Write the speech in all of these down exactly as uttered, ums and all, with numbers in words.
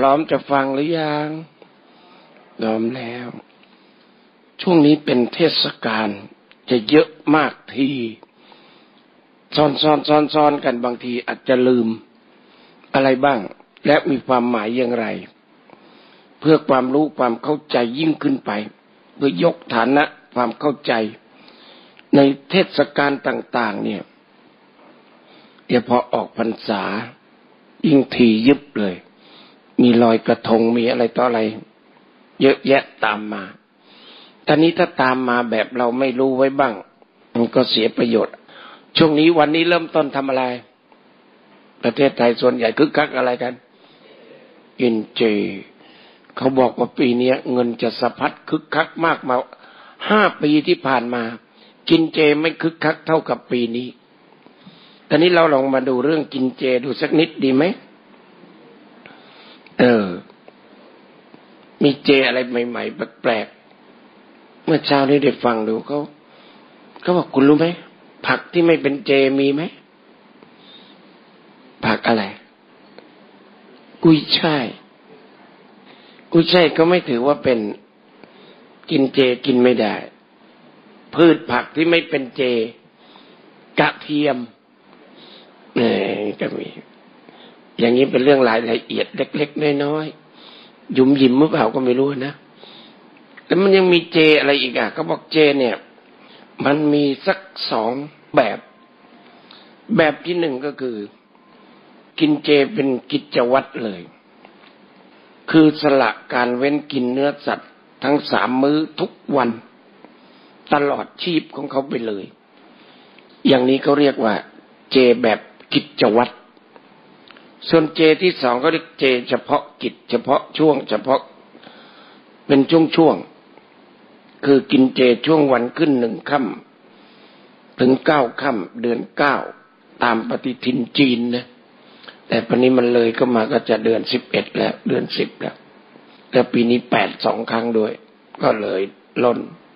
ร้อมจะฟังหรือยังพร้อมแล้วช่วงนี้เป็นเทศกาลจะเยอะมากทีซ้อนซ้อนซ้อนซ้อนกันบางทีอาจจะลืมอะไรบ้างและมีความหมายอย่างไรเพื่อความรู้ความเข้าใจยิ่งขึ้นไปเพื่อยกฐานะความเข้าใจในเทศกาลต่างๆเนี่ยเดี๋ยวพอออกพรรษายิ่งทียิบเลยมีลอยกระทงมีอะไรต่ออะไรเยอะแยะตามมาตอนนี้ถ้าตามมาแบบเราไม่รู้ไว้บ้างมันก็เสียประโยชน์ช่วงนี้วันนี้เริ่มต้นทำอะไรประเทศไทยส่วนใหญ่คึกคักอะไรกันกินเจเขาบอกว่าปีนี้เงินจะสะพัดคึกคักมากมาห้าปีที่ผ่านมากินเจไม่คึกคักเท่ากับปีนี้ตอนนี้เราลองมาดูเรื่องกินเจดูสักนิดดีไหมเออมีเจอะไรใหม่ๆแปลกๆเมื่อเช้านี้ได้ฟังดูเขาเขาบอกคุณรู้ไหมผักที่ไม่เป็นเจมีไหมผักอะไรกุ้ยช่ายกุ้ยช่ายก็ไม่ถือว่าเป็นกินเจกินไม่ได้พืชผักที่ไม่เป็นเจกระเทียมเนี่ยก็มีอย่างนี้เป็นเรื่องรายละเอียดเล็กๆน้อยๆยุ่มยิ้มหรือเปล่าก็ไม่รู้นะแล้วมันยังมีเจอะไรอีกอ่ะเขาบอกเจเนี่ยมันมีสักสองแบบแบบที่หนึ่งก็คือกินเจเป็นกิจวัตรเลยคือสละการเว้นกินเนื้อสัตว์ทั้งสามมื้อทุกวันตลอดชีพของเขาไปเลยอย่างนี้เขาเรียกว่าเจแบบกิจวัตรส่วนเจที่สองเขาเรียกเจเฉพาะกิจเฉพาะช่วงเฉพาะเป็นช่วงๆคือกินเจช่วงวันขึ้นหนึ่งค่ำถึงเก้าค่ำเดือนเก้าตามปฏิทินจีนนะแต่ปีนี้มันเลยก็มาก็จะเดือนสิบเอ็ดแล้วเดือนสิบแล้วแต่ปีนี้แปดสองครั้งด้วยก็เลยล้น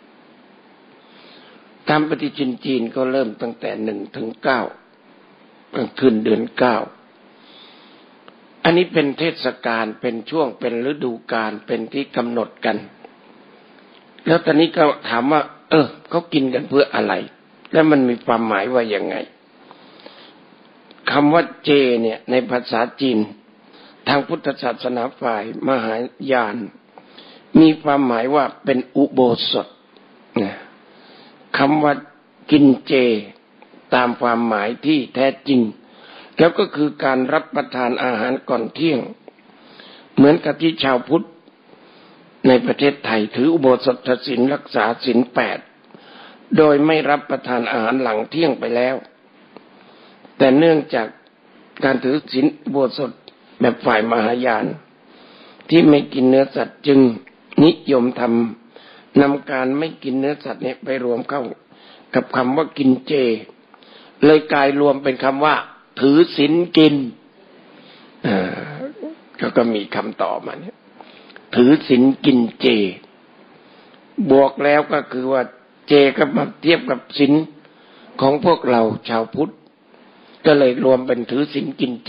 ตามปฏิทินจีนก็เริ่มตั้งแต่หนึ่งถึงเก้าขึ้นเดือนเก้าอันนี้เป็นเทศกาลเป็นช่วงเป็นฤดูกาลเป็นที่กำหนดกันแล้วตอนนี้ก็ถามว่าเออเขากินกันเพื่ออะไรและมันมีความหมายว่ายังไงคำว่าเจเนี่ยในภาษาจีนทางพุทธศาสนาฝ่ายมหายานมีความหมายว่าเป็นอุโบสถนะคำว่ากินเจตามความหมายที่แท้จริงแล้วก็คือการรับประทานอาหารก่อนเที่ยงเหมือนกับที่ชาวพุทธในประเทศไทยถืออุโบสถศีลรักษาศีลแปดโดยไม่รับประทานอาหารหลังเที่ยงไปแล้วแต่เนื่องจากการถือศีลอุโบสถแบบฝ่ายมหายานที่ไม่กินเนื้อสัตว์จึงนิยมทำนำการไม่กินเนื้อสัตว์เนี่ยไปรวมเข้ากับคำว่ากินเจเลยกลายรวมเป็นคำว่าถือศีลกินอ่าเขาก็มีคำต่อมาเนี่ยถือศีลกินเจบวกแล้วก็คือว่าเจก็มาเทียบกับศีลของพวกเราชาวพุทธก็เลยรวมเป็นถือศีลกินเจ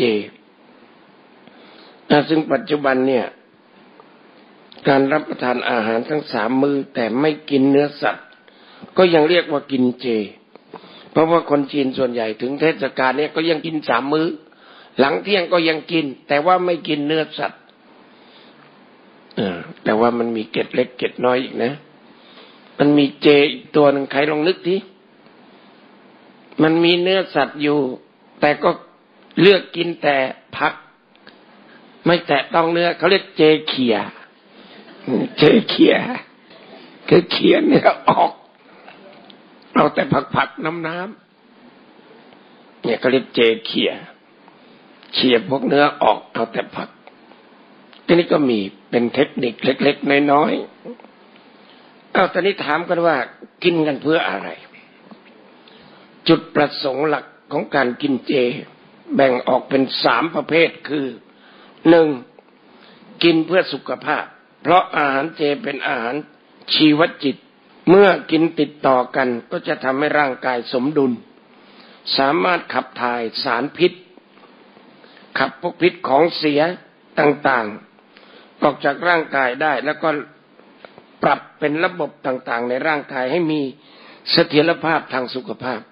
ซึ่งปัจจุบันเนี่ยการรับประทานอาหารทั้งสามมื้อแต่ไม่กินเนื้อสัตว์ก็ยังเรียกว่ากินเจเพราะว่าคนจีนส่วนใหญ่ถึงเทศกาลเนี่ยก็ยังกินสามมื้อหลังเที่ยงก็ยังกินแต่ว่าไม่กินเนื้อสัตว์แต่ว่ามันมีเกล็ดเล็กเกล็ดน้อยอีกนะมันมีเจอีกตัวหนึ่งใครลองนึกทีมันมีเนื้อสัตว์อยู่แต่ก็เลือกกินแต่ผักไม่แตะต้องเนื้อเขาเรียกเจเขี่ยเจเขี่ยคือเขี่ยเนื้อออกเอาแต่ผักๆน้ำๆเนี่ยเขาเรียกเจเขี่ยเขี่ยพวกเนื้อออกเอาแต่ผักทีนี้ก็มีเป็นเทคนิคเล็กๆน้อยๆเอาตอนนี้ถามกันว่ากินกันเพื่ออะไรจุดประสงค์หลักของการกินเจแบ่งออกเป็นสามประเภทคือหนึ่งกินเพื่อสุขภาพเพราะอาหารเจเป็นอาหารชีวจิตเมื่อกินติดต่อกันก็จะทำให้ร่างกายสมดุลสามารถขับถ่ายสารพิษขับพวกพิษของเสียต่างออกจากร่างกายได้แล้วก็ปรับเป็นระบบต่างๆในร่างกายให้มีเสถียรภาพทางสุขภาพ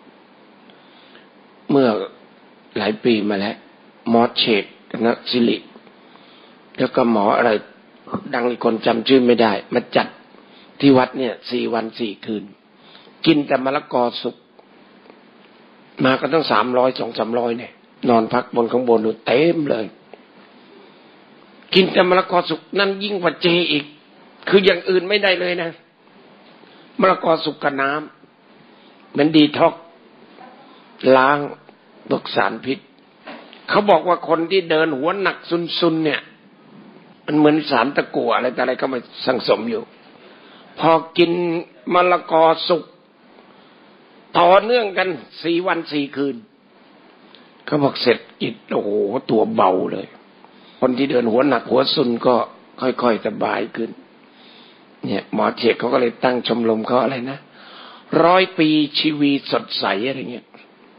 เมื่อหลายปีมาแล้วหมอเฉดนะสิริแล้วก็หมออะไรดังอีกคนจำชื่อไม่ได้มาจัดที่วัดเนี่ยสี่วันสี่คืนกินแต่มะละกอสุกมาก็ต้องสามร้อยสองสามร้อยเนี่ยนอนพักบนข้างบนดูเต็มเลยกินแต่มะละกอสุกนั่นยิ่งกว่าเจอีกคืออย่างอื่นไม่ได้เลยนะมะละกอสุกกับน้ำมันดีท็อกล้างพวกสารพิษเขาบอกว่าคนที่เดินหัวหนักซุนๆเนี่ยมันเหมือนสารตะกั่วอะไรแต่อะไรก็มาสังสมอยู่พอกินมะละกอสุกต่อเนื่องกันสี่วันสี่คืนเขาบอกเสร็จจิตโอ้โหตัวเบาเลยคนที่เดินหัวหนักหัวซุนก็ค่อยๆสบายขึ้นเนี่ยหมอเจกเขาก็เลยตั้งชมรมเขาอะไรนะร้อยปีชีวีสดใสอะไรเงี้ย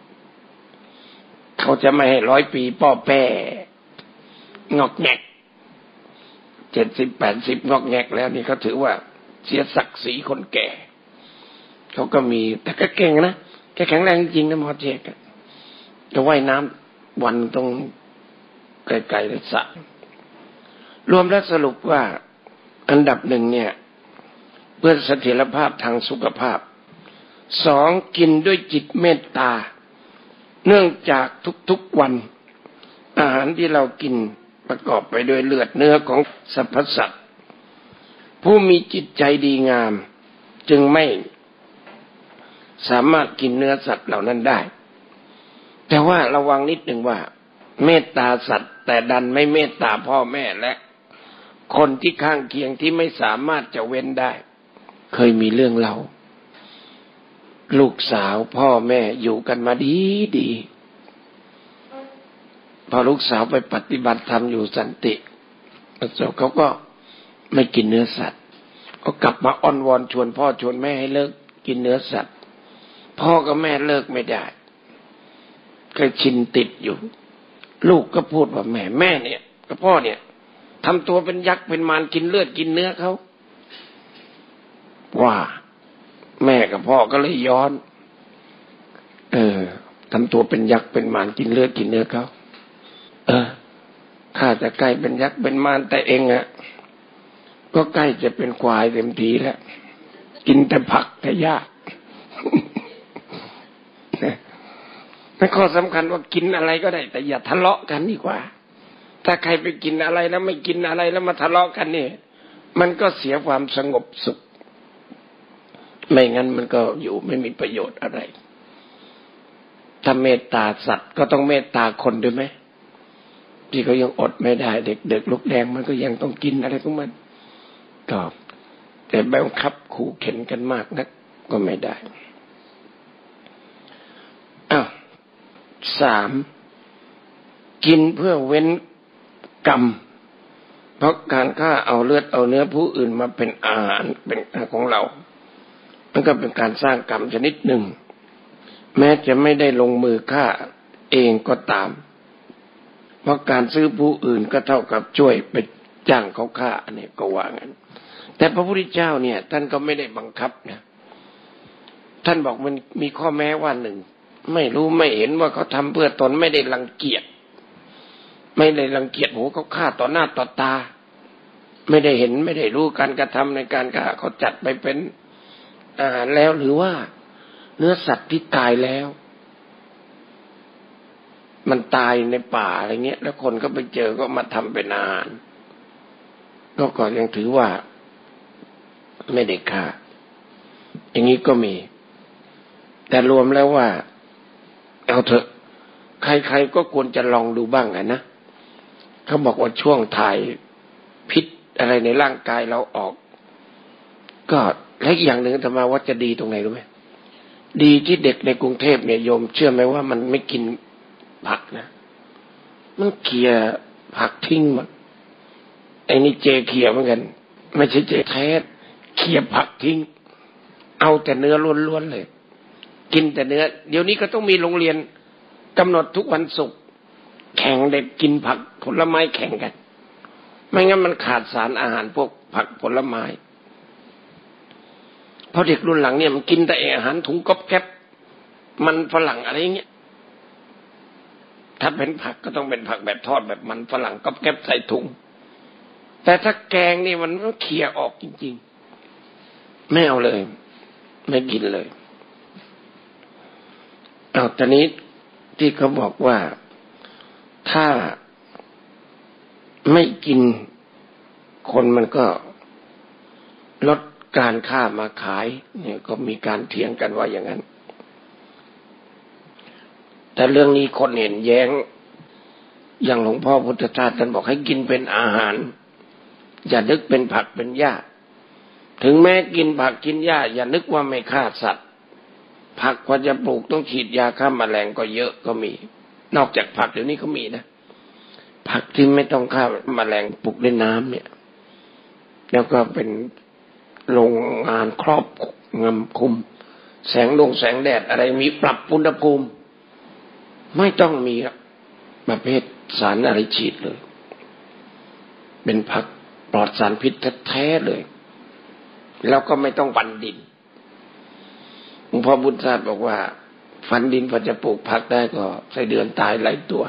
เขาจะไม่ให้ร้อยปีป้อแป้งอกแงกเจ็ดสิบแปดสิบงอกแงกแล้วนี่เขาถือว่าเสียศักดิ์ศรีคนแก่เขาก็มีแต่ก็เก่งนะแกแข็งแรงจริงนะหมอเจกจะว่ายน้ำวันตรงไกลๆเลยสระรวมแล้วสรุปว่าอันดับหนึ่งเนี่ยเพื่อเสถียรภาพทางสุขภาพสองกินด้วยจิตเมตตาเนื่องจากทุกๆวันอาหารที่เรากินประกอบไปด้วยเลือดเนื้อของสรรพสัตว์ผู้มีจิตใจดีงามจึงไม่สามารถกินเนื้อสัตว์เหล่านั้นได้แต่ว่าระวังนิดหนึ่งว่าเมตตาสัตว์แต่ดันไม่เมตตาพ่อแม่และคนที่ข้างเคียงที่ไม่สามารถจะเว้นได้เคยมีเรื่องเล่าลูกสาวพ่อแม่อยู่กันมาดีดีพอลูกสาวไปปฏิบัติธรรมอยู่สันติเขาก็ไม่กินเนื้อสัตว์ก็กลับมาอ้อนวอนชวนพ่อชวนแม่ให้เลิกกินเนื้อสัตว์พ่อกับแม่เลิกไม่ได้ก็ชินติดอยู่ลูกก็พูดว่าแม่แม่เนี่ยกับพ่อเนี่ยทำตัวเป็นยักษ์เป็นมารกินเลือดกินเนื้อเขาว่าแม่กับพ่อก็เลยย้อนเออทำตัวเป็นยักษ์เป็นมารกินเลือดกินเนื้อเขาเออข้าจะใกล้เป็นยักษ์เป็นมารแต่เองอะก็ใกล้จะเป็นควายเต็มทีแล้วกินแต่ผักแต่หญ้าแต่ข้อสำคัญว่ากินอะไรก็ได้แต่อย่าทะเลาะกันดีกว่าถ้าใครไปกินอะไรแล้วไม่กินอะไรแล้วมาทะเลาะกันนี่มันก็เสียความสงบสุขไม่งั้นมันก็อยู่ไม่มีประโยชน์อะไรถ้าเมตตาสัตว์ก็ต้องเมตตาคนด้วยไหมที่เขายังอดไม่ได้เด็กๆลูกแดงมันก็ยังต้องกินอะไรของมันก็แต่บังคับขู่เข็นกันมากนักก็ไม่ได้อ้าวสามกินเพื่อเว้นกรรมเพราะการฆ่าเอาเลือดเอาเนื้อผู้อื่นมาเป็นอาหารเป็นของเรามันก็เป็นการสร้างกรรมชนิดหนึ่งแม้จะไม่ได้ลงมือฆ่าเองก็ตามเพราะการซื้อผู้อื่นก็เท่ากับช่วยไปจ้างเขาฆ่าเนี่ยก็ว่างั้นแต่พระพุทธเจ้าเนี่ยท่านก็ไม่ได้บังคับนะท่านบอกมันมีข้อแม้ว่าหนึ่งไม่รู้ไม่เห็นว่าเขาทำเพื่อตนไม่ได้รังเกียจไม่ได้รังเกียจโหเขาฆ่าต่อหน้าต่อตาไม่ได้เห็นไม่ได้รู้การกระทำในการฆ่าเขาจัดไปเป็นอาหารแล้วหรือว่าเนื้อสัตว์ที่ตายแล้วมันตายในป่าอะไรเงี้ยแล้วคนก็ไปเจอก็มาทำเป็นอาหารก็ก็ยังถือว่าไม่ได้ฆ่าอย่างนี้ก็มีแต่รวมแล้วว่าเอาเถอะใครๆก็ควรจะลองดูบ้างอ่ะนะเขาบอกว่าช่วงถ่ายพิษอะไรในร่างกายเราออกก็และอีกอย่างหนึ่งธรรมาว่าจะดีตรงไหนรู้ไหมดีที่เด็กในกรุงเทพเนี่ยโยมเชื่อไหมว่ามันไม่กินผักนะมันเขี่ยผักทิ้งหมดไอ้นี่เจเขี่ยเหมือนกันไม่ใช่เจแท้เขี่ยผักทิ้งเอาแต่เนื้อล้วนๆเลยกินแต่เนื้อเดี๋ยวนี้ก็ต้องมีโรงเรียนกำหนดทุกวันศุกร์แข่งเด็กกินผักผลไม้แข่งกันไม่งั้นมันขาดสารอาหารพวกผักผลไม้เพราะเด็กรุ่นหลังเนี่ยมันกินแต่อาหารถุงก๊อบแก๊บมันฝรั่งอะไรอย่างเงี้ยถ้าเป็นผักก็ต้องเป็นผักแบบทอดแบบมันฝรั่งก๊อบแก๊บใส่ถุงแต่ถ้าแกงนี่มันต้องเคี่ยออกจริงๆไม่เอาเลยไม่กินเลยเอาตอนนี้ที่เขาบอกว่าถ้าไม่กินคนมันก็ลดการฆ่ามาขายเนี่ยก็มีการเถียงกันว่าอย่างนั้นแต่เรื่องนี้คนเห็นแย้งอย่างหลวงพ่อพุทธทาสท่านบอกให้กินเป็นอาหารอย่านึกเป็นผักเป็นหญ้าถึงแม้กินผักกินหญ้าอย่านึกว่าไม่ฆ่าสัตว์ผักกว่าจะปลูกต้องฉีดยาฆ่าแมลงก็เยอะก็มีนอกจากผักเดี๋ยวนี้ก็มีนะผักที่ไม่ต้องฆ่าแมลงปลูกด้วยน้ำเนี่ยแล้วก็เป็นโรงงานครอบงำคุมแสงลงแสงแดดอะไรมีปรับอุณหภูมิไม่ต้องมีประเภทสารอะไรฉีดเลยเป็นผักปลอดสารพิษแท้ๆเลยแล้วก็ไม่ต้องฝันดินหลวงพ่อบุญศาสตร์บอกว่าฝันดินพอจะปลูกผักได้ก็ไส้เดือนตายหลายตัว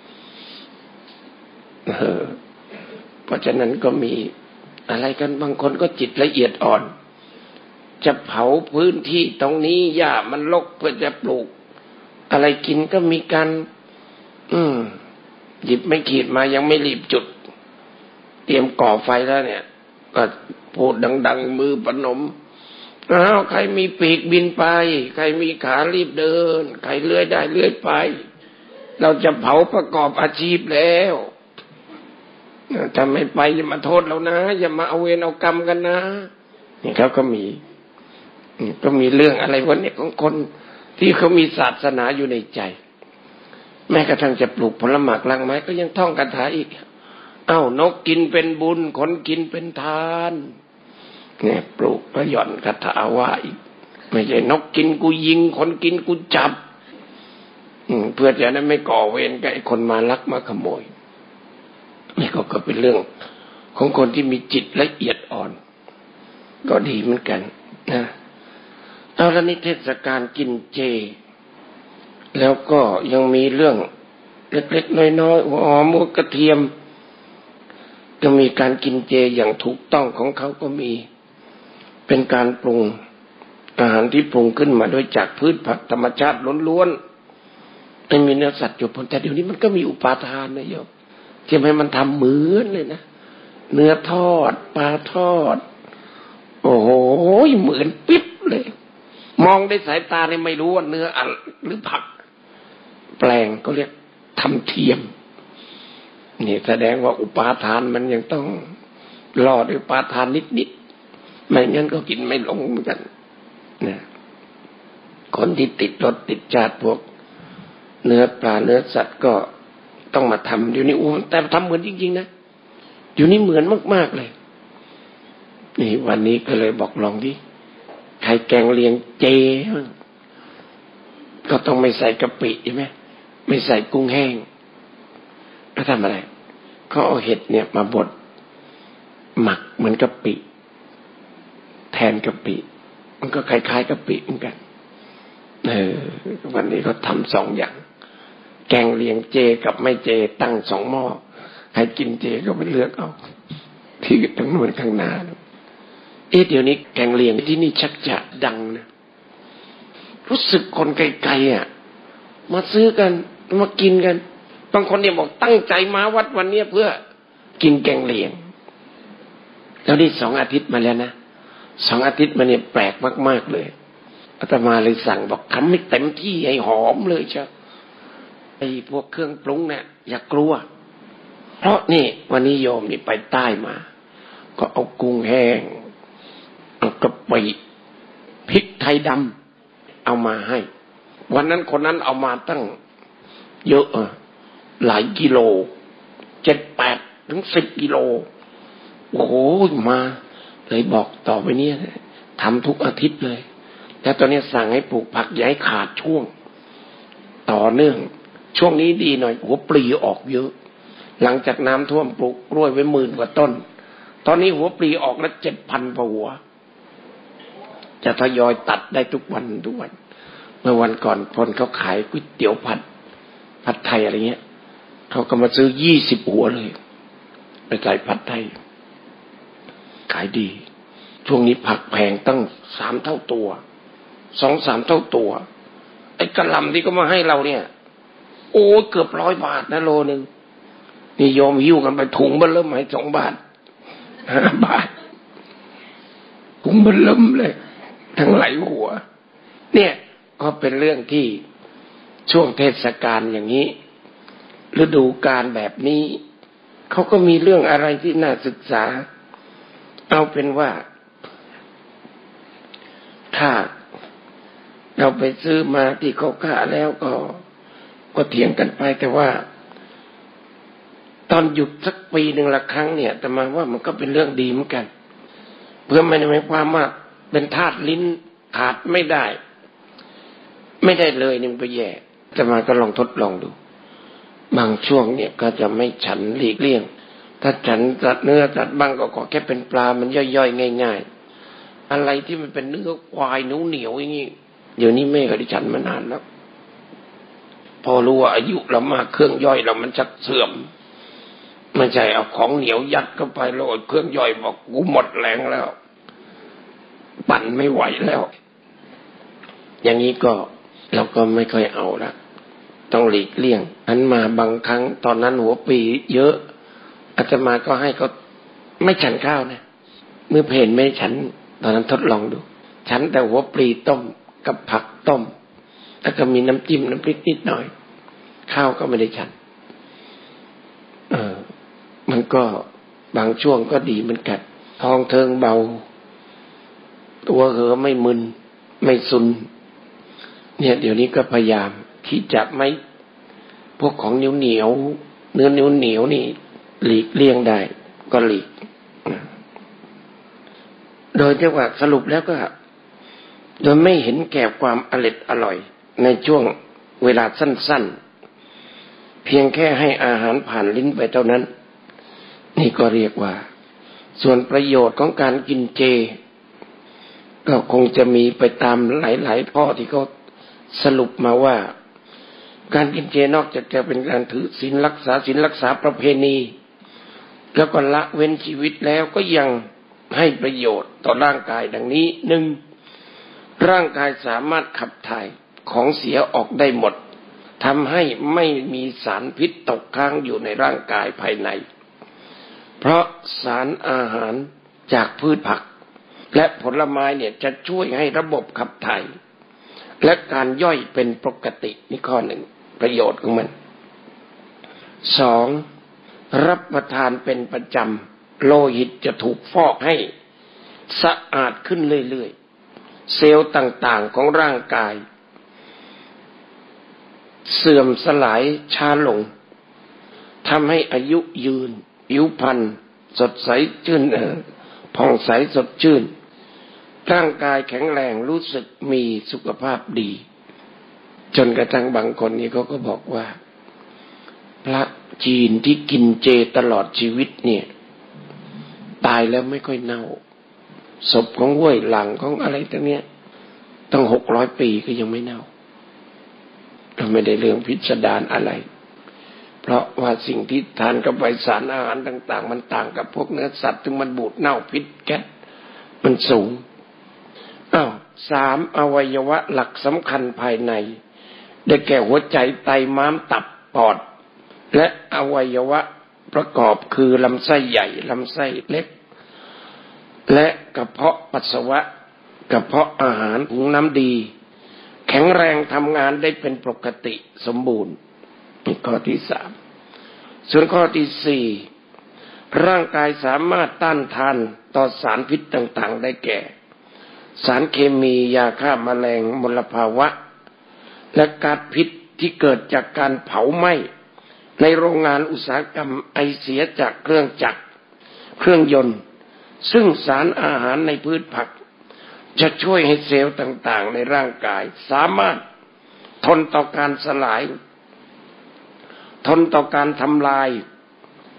เออเพราะฉะนั้นก็มีอะไรกันบางคนก็จิตละเอียดอ่อนจะเผาพื้นที่ตรงนี้หญ้ามันรกเพื่อจะปลูกอะไรกินก็มีการอืมหยิบไม่ขีดมายังไม่รีบจุดเตรียมก่อไฟแล้วเนี่ยก็พูดดังๆมือประนมอ้าวใครมีปีกบินไปใครมีขารีบเดินใครเลื้อยได้เลื้อยไปเราจะเผาประกอบอาชีพแล้วถ้าไม่ไปอย่ามาโทษเรานะอย่ามาเอาเวรเอากรรมกันนะนี่เขาก็มีก็มีเรื่องอะไรวันนี้ของคนที่เขามีศาสนาอยู่ในใจแม้กระทั่งจะปลูกผลไม้รากไม้ก็ยังท่องคาถาอีกเอ้านกกินเป็นบุญคนกินเป็นทานเนี่ยปลูกก็หย่อนคาถาว่าอีกไม่ใช่นกกินกูยิงคนกินกูจับเพื่อจะได้ไม่ก่อเวรกับไอ้คนมาลักมาขโมยนี่ก็ก็เป็นเรื่องของคนที่มีจิตละเอียดอ่อนก็ดีเหมือนกันนะเอาละนี่เทศกาลกินเจแล้วก็ยังมีเรื่องเล็กๆน้อยๆหัวหอมหัวกระเทียมก็มีการกินเจอย่างถูกต้องของเขาก็มีเป็นการปรุงอาหารที่ปรุงขึ้นมาโดยจากพืชผักธรรมชาติล้วนๆไม่มีเนื้อสัตว์อยู่บนแต่เดี๋ยวนี้มันก็มีอุปาทานนะโยมที่ให้มันทำเหมือนเลยนะเนื้อทอดปลาทอดโอ้โหเหมือนปิ๊บเลยมองด้วยสายตาเนี่ยไม่รู้ว่าเนื้ออะไรหรือผักแปลงก็เรียกทำเทียมนี่แสดงว่าอุปาทานมันยังต้องรอด้วยอุปาทานนิดๆไม่งั้นก็กินไม่ลงเหมือนกันนะคนที่ติดรสติดชาติพวกเนื้อปลาเนื้อสัตว์ก็ต้องมาทำเดี๋ยวนี้อู้แต่ทำเหมือนจริงๆนะเดี๋ยวนี้เหมือนมากๆเลยนี่วันนี้ก็เลยบอกลองดิใครแกงเลียงเจก็ต้องไม่ใส่กะปิใช่ไหมไม่ใส่กุ้งแห้งแล้วทำอะไรเขาเอาเห็ดเนี่ยมาบดหมักเหมือนกะปิแทนกะปิมันก็คล้ายๆกะปิเหมือนกันเออวันนี้ก็ทำสองอย่างแกงเลียงเจกับไม่เจตั้งสองหม้อใครกินเจก็ไปเลือกเอาที่ทั้งนู้นข้างหน้าเอ๊ะเดี๋ยวนี้แกงเลียงที่นี่ชักจะดังนะรู้สึกคนไกลๆอ่ะมาซื้อกันมากินกันบางคนเนี่ยบอกตั้งใจมาวัดวันนี้เพื่อกินแกงเลียงแล้วนี่สองอาทิตย์มาแล้วนะสองอาทิตย์มาเนี่ยแปลกมากๆเลยอาตมาเลยสั่งบอกทำให้เต็มที่ให้หอมเลยเชียวไอ้พวกเครื่องปรุงเนี่ยอย่ากลัวเพราะนี่วันนี้โยมนี่ไปใต้มาก็เอากุ้งแห้งเอากะปิพริกไทยดำเอามาให้วันนั้นคนนั้นเอามาตั้งเยอะหลายกิโลเจ็ดแปดถึงสิบกิโลโอ้โหมาเลยบอกต่อไปนี้ทำทุกอาทิตย์เลยแล้วตอนนี้สั่งให้ปลูกผักอย่าให้ขาดช่วงต่อเนื่องช่วงนี้ดีหน่อยหัวปลีออกเยอะหลังจากน้ำท่วมปลูกกล้วยไว้หมื่นกว่าต้นตอนนี้หัวปลีออกแล้วเจ็ดพันกว่าหัวจะทยอยตัดได้ทุกวันทุกวันเมื่อวันก่อนคนเขาขายก๋วยเตี๋ยวผัดผัดไทยอะไรเงี้ยเขาก็มาซื้อยี่สิบหัวเลยไปใส่ผัดไทยขายดีช่วงนี้ผักแพงตั้งสามเท่าตัวสองสามเท่าตัวไอ้กระหล่ำที่ก็มาให้เราเนี่ยโอ้เกือบร้อยบาทนะโลนึงนี่ยอมหิ้วกันไปถุงมันเริ่มให้สองบาทห้าบาทถุงมันเริ่มเลยทั้งหลายหัวเนี่ยก็เป็นเรื่องที่ช่วงเทศกาลอย่างนี้ฤดูกาลแบบนี้เขาก็มีเรื่องอะไรที่น่าศึกษาเอาเป็นว่าถ้าเราไปซื้อมาที่เขาฆ่าแล้วก็ก็เถียงกันไปแต่ว่าตอนหยุดสักปีหนึ่งละครั้งเนี่ยแต่มาว่ามันก็เป็นเรื่องดีเหมือนกันเพื่อไม่ได้หมายความว่าเป็นธาตุลิ้นขาดไม่ได้ไม่ได้เลยนี่มันไปแย่แต่มาก็ลองทดลองดูบางช่วงเนี่ยก็จะไม่ฉันหลีกเลี่ยงถ้าฉันจัดเนื้อจัดบ้างก็ขอแค่เป็นปลามันย่อยๆง่ายๆอะไรที่มันเป็นเนื้อควายเหนียวๆอย่างนี้เดี๋ยวนี้แม่ก็ได้ฉันมานานแล้วพอรู้ว่าอายุเรามากเครื่องย่อยเรามันชักเสื่อมไม่ใช่เอาของเหนียวยัดเข้าไปแล้วเครื่องย่อยบอกกูหมดแรงแล้วปั่นไม่ไหวแล้วอย่างนี้ก็เราก็ไม่ค่อยเอาละต้องหลีกเลี่ยงอันมาบางครั้งตอนนั้นหัวปีเยอะอาตมาก็ให้เขาไม่ฉันข้าวนะมื้อเพลไม่ฉันตอนนั้นทดลองดูฉันแต่หัวปลีต้มกับผักต้มแล้วก็มีน้ำจิ้มน้ำพริกนิดหน่อยข้าวก็ไม่ได้ฉันเออมันก็บางช่วงก็ดีเหมือนกันท้องเทิงเบาตัวเหอไม่มึนไม่ซุนเนี่ยเดี๋ยวนี้ก็พยายามที่จะไม่พวกของเหนียวเหนียวเนื้อเหนียวเหนียวนี่หลีกเลี่ยงได้ก็หลีกโดยที่ว่าสรุปแล้วก็โดยไม่เห็นแก่ความอร่อยอร่อยในช่วงเวลาสั้นๆเพียงแค่ให้อาหารผ่านลิ้นไปเท่านั้นนี่ก็เรียกว่าส่วนประโยชน์ของการกินเจก็คงจะมีไปตามหลายๆข้อที่เขาสรุปมาว่าการกินเจนอกจากจะเป็นการถือศีลรักษาศีลรักษาประเพณีแล้วก็ละเว้นชีวิตแล้วก็ยังให้ประโยชน์ต่อร่างกายดังนี้หนึ่งร่างกายสามารถขับถ่ายของเสียออกได้หมดทำให้ไม่มีสารพิษตกค้างอยู่ในร่างกายภายในเพราะสารอาหารจากพืชผักและผลไม้เนี่ยจะช่วยให้ระบบขับถ่ายและการย่อยเป็นปกตินี่ข้อหนึ่งประโยชน์ของมันสองรับประทานเป็นประจำโลหิตจะถูกฟอกให้สะอาดขึ้นเรื่อยๆเซลล์ต่างๆของร่างกายเสื่อมสลายช้าลงทำให้อายุยืนผิวพรรณสดใสชื่นเอ่อผ่องใสสดชื่นร่างกายแข็งแรงรู้สึกมีสุขภาพดีจนกระทั่งบางคนนี่เขาก็บอกว่าพระจีนที่กินเจตลอดชีวิตเนี่ยตายแล้วไม่ค่อยเน่าศพของห้วยหลังของอะไรตั้งเนี้ยตั้งหกร้อยปีก็ยังไม่เน่าเราไม่ได้เรื่องพิสดารอะไรเพราะว่าสิ่งที่ทานกับไปสารอาหารต่างๆมันต่างกับพวกเนื้อสัตว์ที่มันบูดเน่าพิษแก๊สมันสูงอ้าวสามอวัยวะหลักสำคัญภายในได้แก่หัวใจไตม้ามตับปอดและอวัยวะประกอบคือลำไส้ใหญ่ลำไส้เล็กและกระเพาะปัสสาวะกระเพาะอาหารถุงน้ำดีแข็งแรงทำงานได้เป็นปกติสมบูรณ์นี่ข้อที่สามส่วนข้อที่สี่ร่างกายสามารถต้านทานต่อสารพิษต่างๆได้แก่สารเคมียาฆ่าแมลงมลภาวะและก๊าซพิษที่เกิดจากการเผาไหม้ในโรงงานอุตสาหกรรมไอเสียจากเครื่องจักรเครื่องยนต์ซึ่งสารอาหารในพืชผักจะช่วยให้เซลล์ต่างๆในร่างกายสามารถทนต่อการสลายทนต่อการทำลาย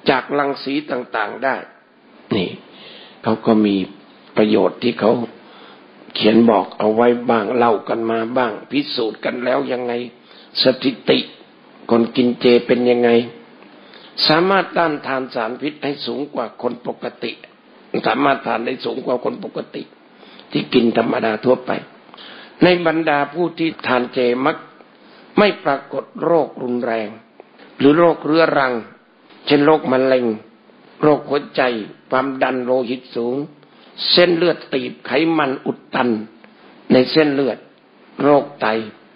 จากรังสีต่างๆได้นี่เขาก็มีประโยชน์ที่เขาเขียนบอกเอาไว้บ้างเล่ากันมาบ้างพิสูจน์กันแล้วยังไงสถิติคนกินเจเป็นยังไงสามารถต้านทานสารพิษให้สูงกว่าคนปกติสามารถทานได้สูงกว่าคนปกติที่กินธรรมดาทั่วไปในบรรดาผู้ที่ทานเจมักไม่ปรากฏโรครุนแรงหรือโรคเรื้อรังเช่นโรคมะเร็งโรคหัวใจความดันโลหิตสูงเส้นเลือดตีบไขมันอุดตันในเส้นเลือดโรคไต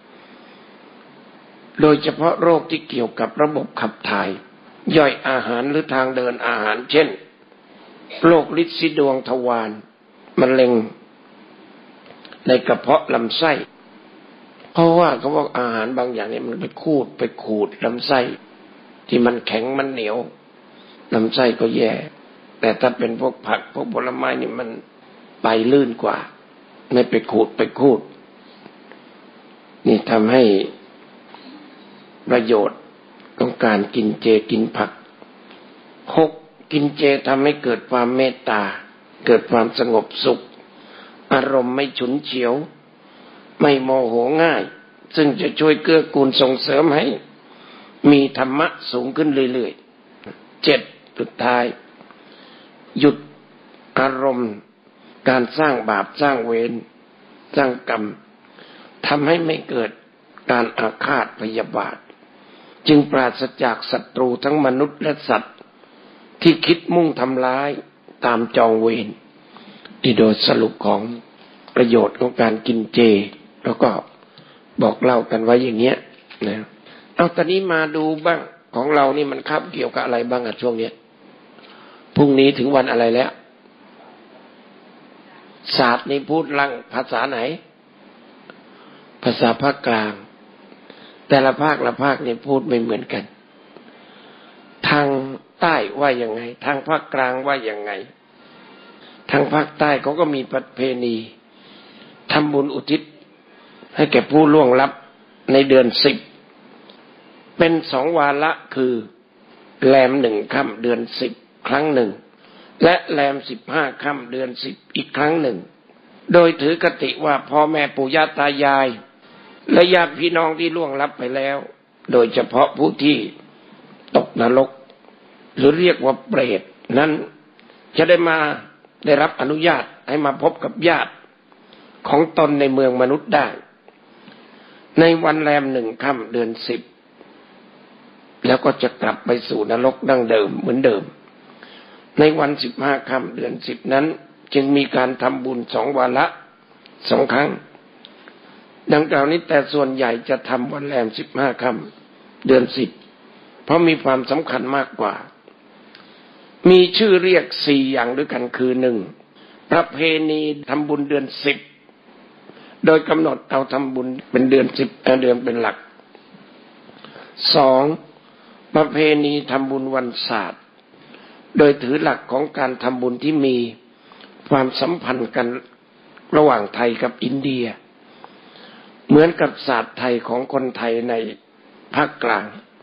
โดยเฉพาะโรคที่เกี่ยวกับระบบขับถ่ายย่อยอาหารหรือทางเดินอาหารเช่นโรคลินสีดวงทวารมะเร็งในกระเพาะลำไส้เพราะว่าเขาบอกอาหารบางอย่างเนี่ยมันไปคูดไปขูดลำไส้ที่มันแข็งมันเหนียวลำไส้ก็แย่แต่ถ้าเป็นพวกผักพวกผลไม้นี่มันไปลื่นกว่าไม่ไปขูดไปคูดนี่ทำให้ประโยชน์ของการกินเจกินผักหกกินเจทำให้เกิดความเมตตาเกิดความสงบสุขอารมณ์ไม่ฉุนเฉียวไม่โมโหง่ายซึ่งจะช่วยเกื้อกูลส่งเสริมให้มีธรรมะสูงขึ้นเรื่อยๆเจ็ดสุดท้ายหยุดอารมณ์การสร้างบาปสร้างเวรสร้างกรรมทำให้ไม่เกิดการอาฆาตพยาบาทจึงปราศจากศัตรูทั้งมนุษย์และสัตว์ที่คิดมุ่งทำร้ายตามจองเวรที่โดยสรุปของประโยชน์ของการกินเจแล้วก็บอกเล่ากันไว้อย่างเงี้ยนะเอาตอนนี้มาดูบ้างของเรานี่มันคับเกี่ยวกับอะไรบ้างอะช่วงเนี้ยพรุ่งนี้ถึงวันอะไรแล้วศาสตร์นี่พูดลังภาษาไหนภาษาภาคกลางแต่ละภาคละภาคนี่พูดไม่เหมือนกันทางใต้ว่ายังไงทางภาคกลางว่ายังไงทางภาคใต้เขาก็มีประเพณีทำบุญอุทิศให้แก่ผู้ล่วงลับในเดือนสิบเป็นสองวาระคือแรมหนึ่งค่ำเดือนสิบครั้งหนึ่งและแรมสิบห้าค่ำเดือนสิบอีกครั้งหนึ่งโดยถือคติว่าพ่อแม่ปู่ย่าตายายและญาติพี่น้องที่ล่วงลับไปแล้วโดยเฉพาะผู้ที่ตกนรกหรือเรียกว่าเปรตนั้นจะได้มาได้รับอนุญาตให้มาพบกับญาติของตนในเมืองมนุษย์ได้ในวันแรมหนึ่งค่ำเดือนสิบแล้วก็จะกลับไปสู่นรกดั้งเดิมเหมือนเดิมในวันสิบห้าค่ำเดือนสิบนั้นจึงมีการทำบุญสองวาระสองครั้งดังกล่าวนี้แต่ส่วนใหญ่จะทำวันแรมสิบห้าค่ำเดือนสิบเพราะมีความสำคัญมากกว่ามีชื่อเรียกสี่อย่างด้วยกันคือหนึ่งประเพณีทำบุญเดือนสิบโดยกำหนดเอาทำบุญเป็นเดือนสิบเดือนเป็นหลักสองประเพณีทำบุญวันศาสตร์โดยถือหลักของการทำบุญที่มีความสัมพันธ์กันระหว่างไทยกับอินเดียเหมือนกับศาสตร์ไทยของคนไทยในภาคกลาง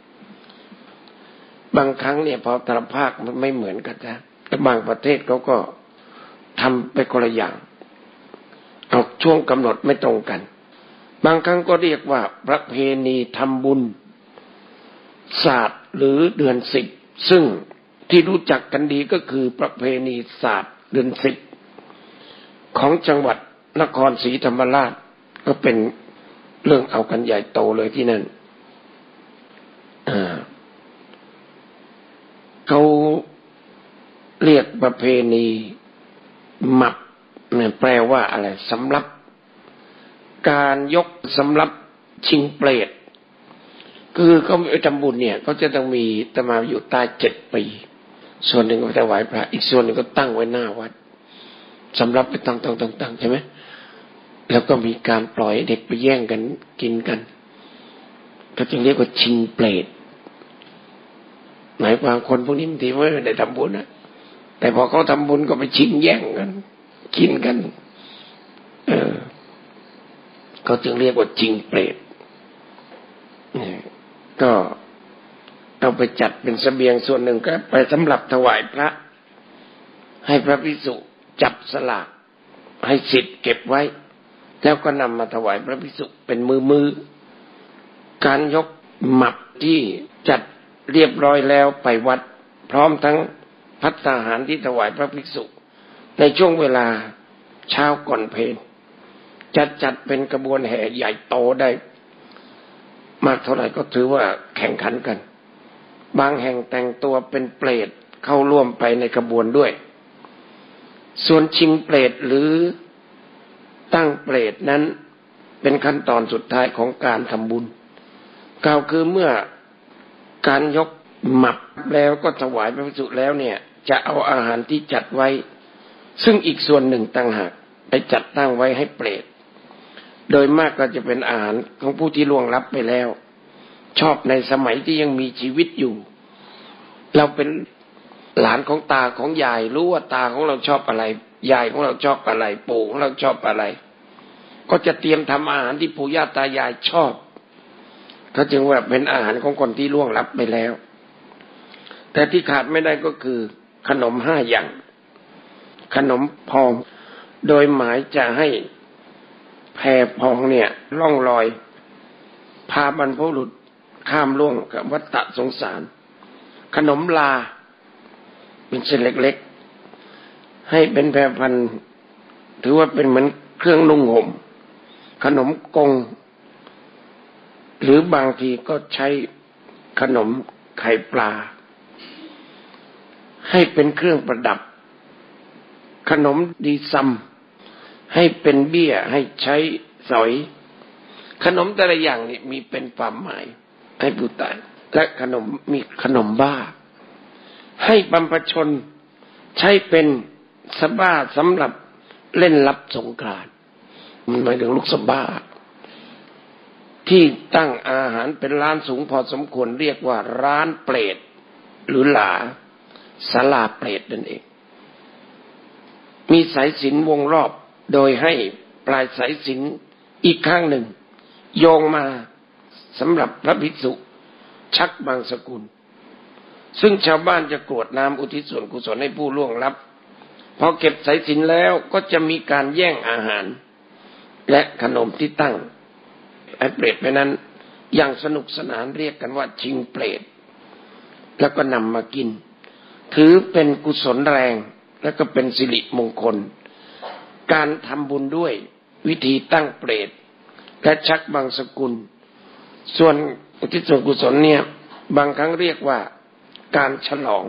บางครั้งเนี่ยพอแต่ละภาคมันไม่เหมือนกันนะแต่บางประเทศเขาก็ทำไปคนละอย่างเอาช่วงกำหนดไม่ตรงกันบางครั้งก็เรียกว่าประเพณีทำบุญศาสตร์หรือเดือนสิบซึ่งที่รู้จักกันดีก็คือประเพณีศาสตร์เดือนสิบของจังหวัดนครศรีธรรมราชก็เป็นเรื่องเอากันใหญ่โตเลยที่นั่นเขาเรียกประเพณีหมับแปลว่าอะไรสำรับการยกสำรับชิงเปรตคือเขาไปทำบุญเนี่ยเขาจะต้องมีตมาอยู่ใต้เจ็ดปีส่วนหนึ่งก็ถวายพระอีกส่วนหนึ่งก็ตั้งไว้หน้าวัดสำรับไปตั้งตั้งตั้งตั้งใช่ไหมแล้วก็มีการปล่อยเด็กไปแย่งกันกินกันก็จึงเรียกว่าชิงเปรตหมายความคนพวกนี้บางทีไม่ได้ทำบุญนะแต่พอเขาทำบุญก็ไปชิงแย่งกันกินกันเออเขาจึงเรียกว่าชิงเปรตก็เอาไปจัดเป็นเสบียงส่วนหนึ่งก็ไปสำหรับถวายพระให้พระภิกษุจับสลากให้ศิษย์เก็บไว้แล้วก็นำมาถวายพระภิกษุเป็นมือมือการยกหมับที่จัดเรียบร้อยแล้วไปวัดพร้อมทั้งภัตตาหารที่ถวายพระภิกษุในช่วงเวลาเช้าก่อนเพลจัดจัดเป็นกระบวนแห่ใหญ่โตได้มากเท่าไหร่ก็ถือว่าแข่งขันกันบางแห่งแต่งตัวเป็นเปรตเข้าร่วมไปในกระบวนด้วยส่วนชิงเปรตหรือตั้งเปรตนั้นเป็นขั้นตอนสุดท้ายของการทำบุญกล่าวคือเมื่อการยกหมับแล้วก็ถวายพระภิกษุแล้วเนี่ยจะเอาอาหารที่จัดไว้ซึ่งอีกส่วนหนึ่งต่างหากไปจัดตั้งไว้ให้เปรตโดยมากก็จะเป็นอาหารของผู้ที่ล่วงลับไปแล้วชอบในสมัยที่ยังมีชีวิตอยู่เราเป็นหลานของตาของยายรู้ว่าตาของเราชอบอะไรยายของเราชอบอะไรปู่ของเราชอบอะไรก็จะเตรียมทำอาหารที่ปู่ย่าตายายชอบเขาจึงว่าเป็นอาหารของคนที่ล่วงลับไปแล้วแต่ที่ขาดไม่ได้ก็คือขนมห้าอย่างขนมพองโดยหมายจะให้แพรพองเนี่ยล่องลอยพาบรรพบุรุษข้ามล่วงกับวัฏสงสารขนมลาเป็นเส้นเล็กๆให้เป็นแพรพันถือว่าเป็นเหมือนเครื่องนุ่งห่มขนมกงหรือบางทีก็ใช้ขนมไข่ปลาให้เป็นเครื่องประดับขนมดีซัมให้เป็นเบี้ยให้ใช้สอยขนมแต่ละอย่างนี่มีเป็นความหมายให้ผู้ตายและขนมมีขนมบ้าให้บรรพชนใช้เป็นสบ้าสำหรับเล่นรับสงกรานต์มันหมายถึงลูกสบ้าที่ตั้งอาหารเป็นร้านสูงพอสมควรเรียกว่าร้านเปรตหรือหลาศาลาเปรตนั่นเองมีสายสิญจน์วงรอบโดยให้ปลายสายสิญจน์อีกข้างหนึ่งโยงมาสำหรับพระภิกษุชักบางสกุลซึ่งชาวบ้านจะกรวดน้ำอุทิศส่วนกุศลให้ผู้ล่วงลับพอเก็บสายสิญจน์แล้วก็จะมีการแย่งอาหารและขนมที่ตั้งไอ้เปรตไปนั้นอย่างสนุกสนานเรียกกันว่าชิงเปรตแล้วก็นำมากินถือเป็นกุศลแรงแล้วก็เป็นสิริมงคลการทำบุญด้วยวิธีตั้งเปรตและชักบางสกุลส่วนอุทิศส่วนกุศลเนี่ยบางครั้งเรียกว่าการฉลอง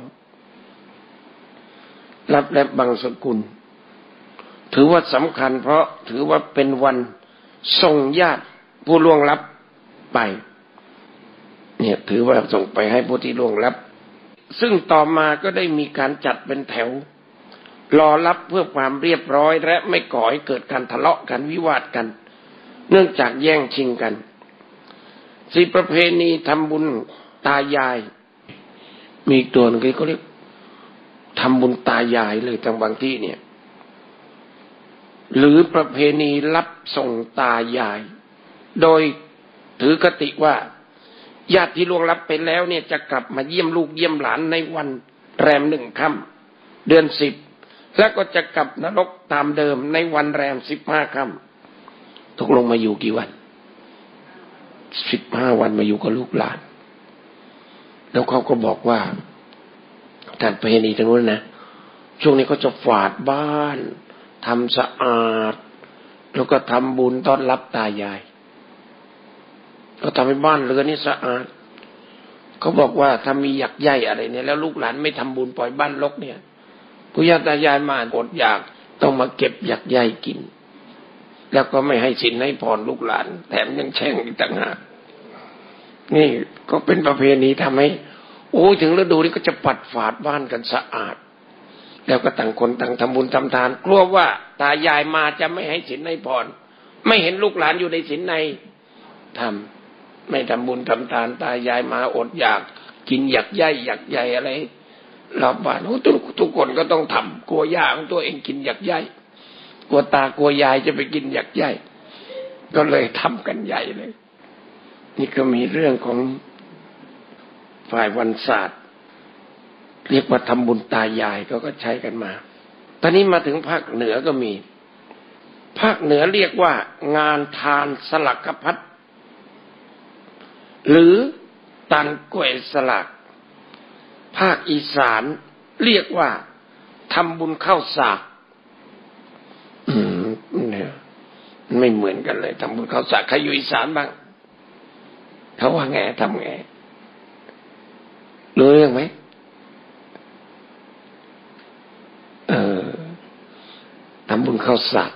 รับและบางสกุลถือว่าสำคัญเพราะถือว่าเป็นวันส่งญาติผู้ล่วงลับไปเนี่ยถือว่าส่งไปให้ผู้ที่ล่วงลับซึ่งต่อมาก็ได้มีการจัดเป็นแถวรอรับเพื่อความเรียบร้อยและไม่ก่อให้เกิดการทะเลาะกันวิวาทกันเนื่องจากแย่งชิงกันสี่ประเพณีทำบุญตายายมีอีกตัวนึงเขาเรียกทำบุญตายายเลยทางบางที่เนี่ยหรือประเพณีรับส่งตายายโดยถือคติว่าญาติที่ล่วงลับไปแล้วเนี่ยจะกลับมาเยี่ยมลูกเยี่ยมหลานในวันแรมหนึ่งค่ำเดือนสิบแล้วก็จะกลับนรกตามเดิมในวันแรมสิบห้าค่ำตกลงมาอยู่กี่วันสิบห้าวันมาอยู่กับลูกหลานแล้วเขาก็บอกว่าการประเพณีตรงนู้นนะช่วงนี้เขาจะฝาดบ้านทำสะอาดแล้วก็ทำบุญต้อนรับตายายก็ทำให้บ้านเรือนนี่สะอาดเขาบอกว่าถ้ามีหยักใยอะไรเนี่ยแล้วลูกหลานไม่ทำบุญปล่อยบ้านรกเนี่ยปู่ย่าตายายมาอดอยากต้องมาเก็บหยักใยกินแล้วก็ไม่ให้สินให้พรลูกหลานแถมยังแช่งอีกต่างหากนี่ก็เป็นประเพณีทำให้โอ้ถึงฤดูนี้ก็จะปัดฝาดบ้านกันสะอาดแล้วก็ต่างคนต่างทำบุญทำทานกลัวว่าตายายมาจะไม่ให้สินให้พรไม่เห็นลูกหลานอยู่ในสินในทำไม่ทำบุญทำทานตายายมาอดอยากกินหยักใยหยักใยอะไรรอบบ้านโอ้ทุกทุกคนก็ต้องทำกลัวย่าของตัวเองกินหยักใยกลัวตากลัวยายจะไปกินหยักใยก็เลยทำกันใหญ่เลยนี่ก็มีเรื่องของฝ่ายวันศาสตร์เรียกว่าทำบุญตายายเขาก็ใช้กันมาตอนนี้มาถึงภาคเหนือก็มีภาคเหนือเรียกว่างานทานสลักพัดหรือตันกล้วยสลักภาคอีสานเรียกว่าทำบุญข้าวสากอืมเนี่ยไม่เหมือนกันเลยทำบุญข้าวสากใครอยู่อีสานบ้างเขาว่าไงทำไงรู้เรื่องไหมเออทำบุญข้าวสาก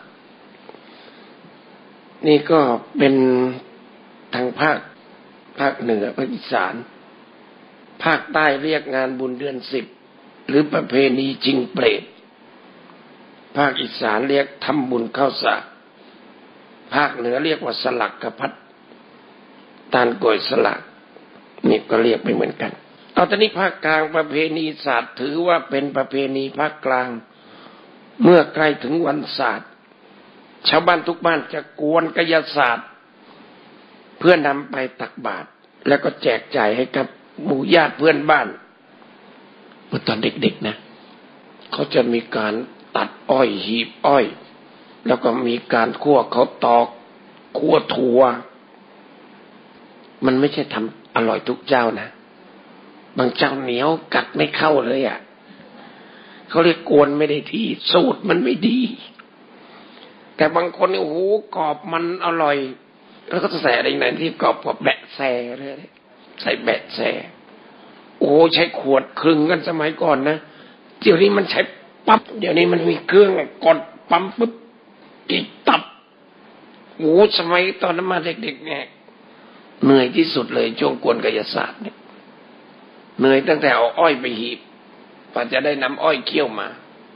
นี่ก็เป็นทางภาคภาคเหนือภาคอีสานภาคใต้เรียกงานบุญเดือนสิบหรือประเพณีจริงเปรตภาคอีสานเรียกทำบุญข้าวสากภาคเหนือเรียกว่าสลักกระพัดตาลกล้วยสลักนี่ก็เรียกไม่เหมือนกันเอาตอนนี้ภาคกลางประเพณีศาสตร์ถือว่าเป็นประเพณีภาคกลางเมื่อใกล้ถึงวันศาสตร์ชาวบ้านทุกบ้านจะกวนกายศาสตร์เพื่อนำไปตักบาตรแล้วก็แจกจ่ายให้กับหมู่ญาติเพื่อนบ้านเมื่อตอนเด็กๆนะเขาจะมีการตัดอ้อยหีบอ้อยแล้วก็มีการคั่วเขาตอกคั่วถั่วมันไม่ใช่ทำอร่อยทุกเจ้านะบางเจ้าเหนียวกัดไม่เข้าเลยอ่ะเขาเรียกกวนไม่ได้ที่สูตรมันไม่ดีแต่บางคนนี่โอ้โหกรอบมันอร่อยแล้วก็ใส่อะไรไหนที่กรอบกว่าแบะแซเลยใส่แบะแซโอ้ใช้ขวดครึ่งกันสมัยก่อนนะเดี๋ยวนี้มันใช้ปั๊บเดี๋ยวนี้มันมีเครื่องกดปั๊มปุ๊บกินตับโอ้สมัยตอนนั้นมาเด็กๆเนี่ยเหนื่อยที่สุดเลยช่วงกวนกายศาสตร์เนี่ยเหนื่อยตั้งแต่เอาอ้อยไปหีบกว่าจะได้น้ำอ้อยเคี่ยวมา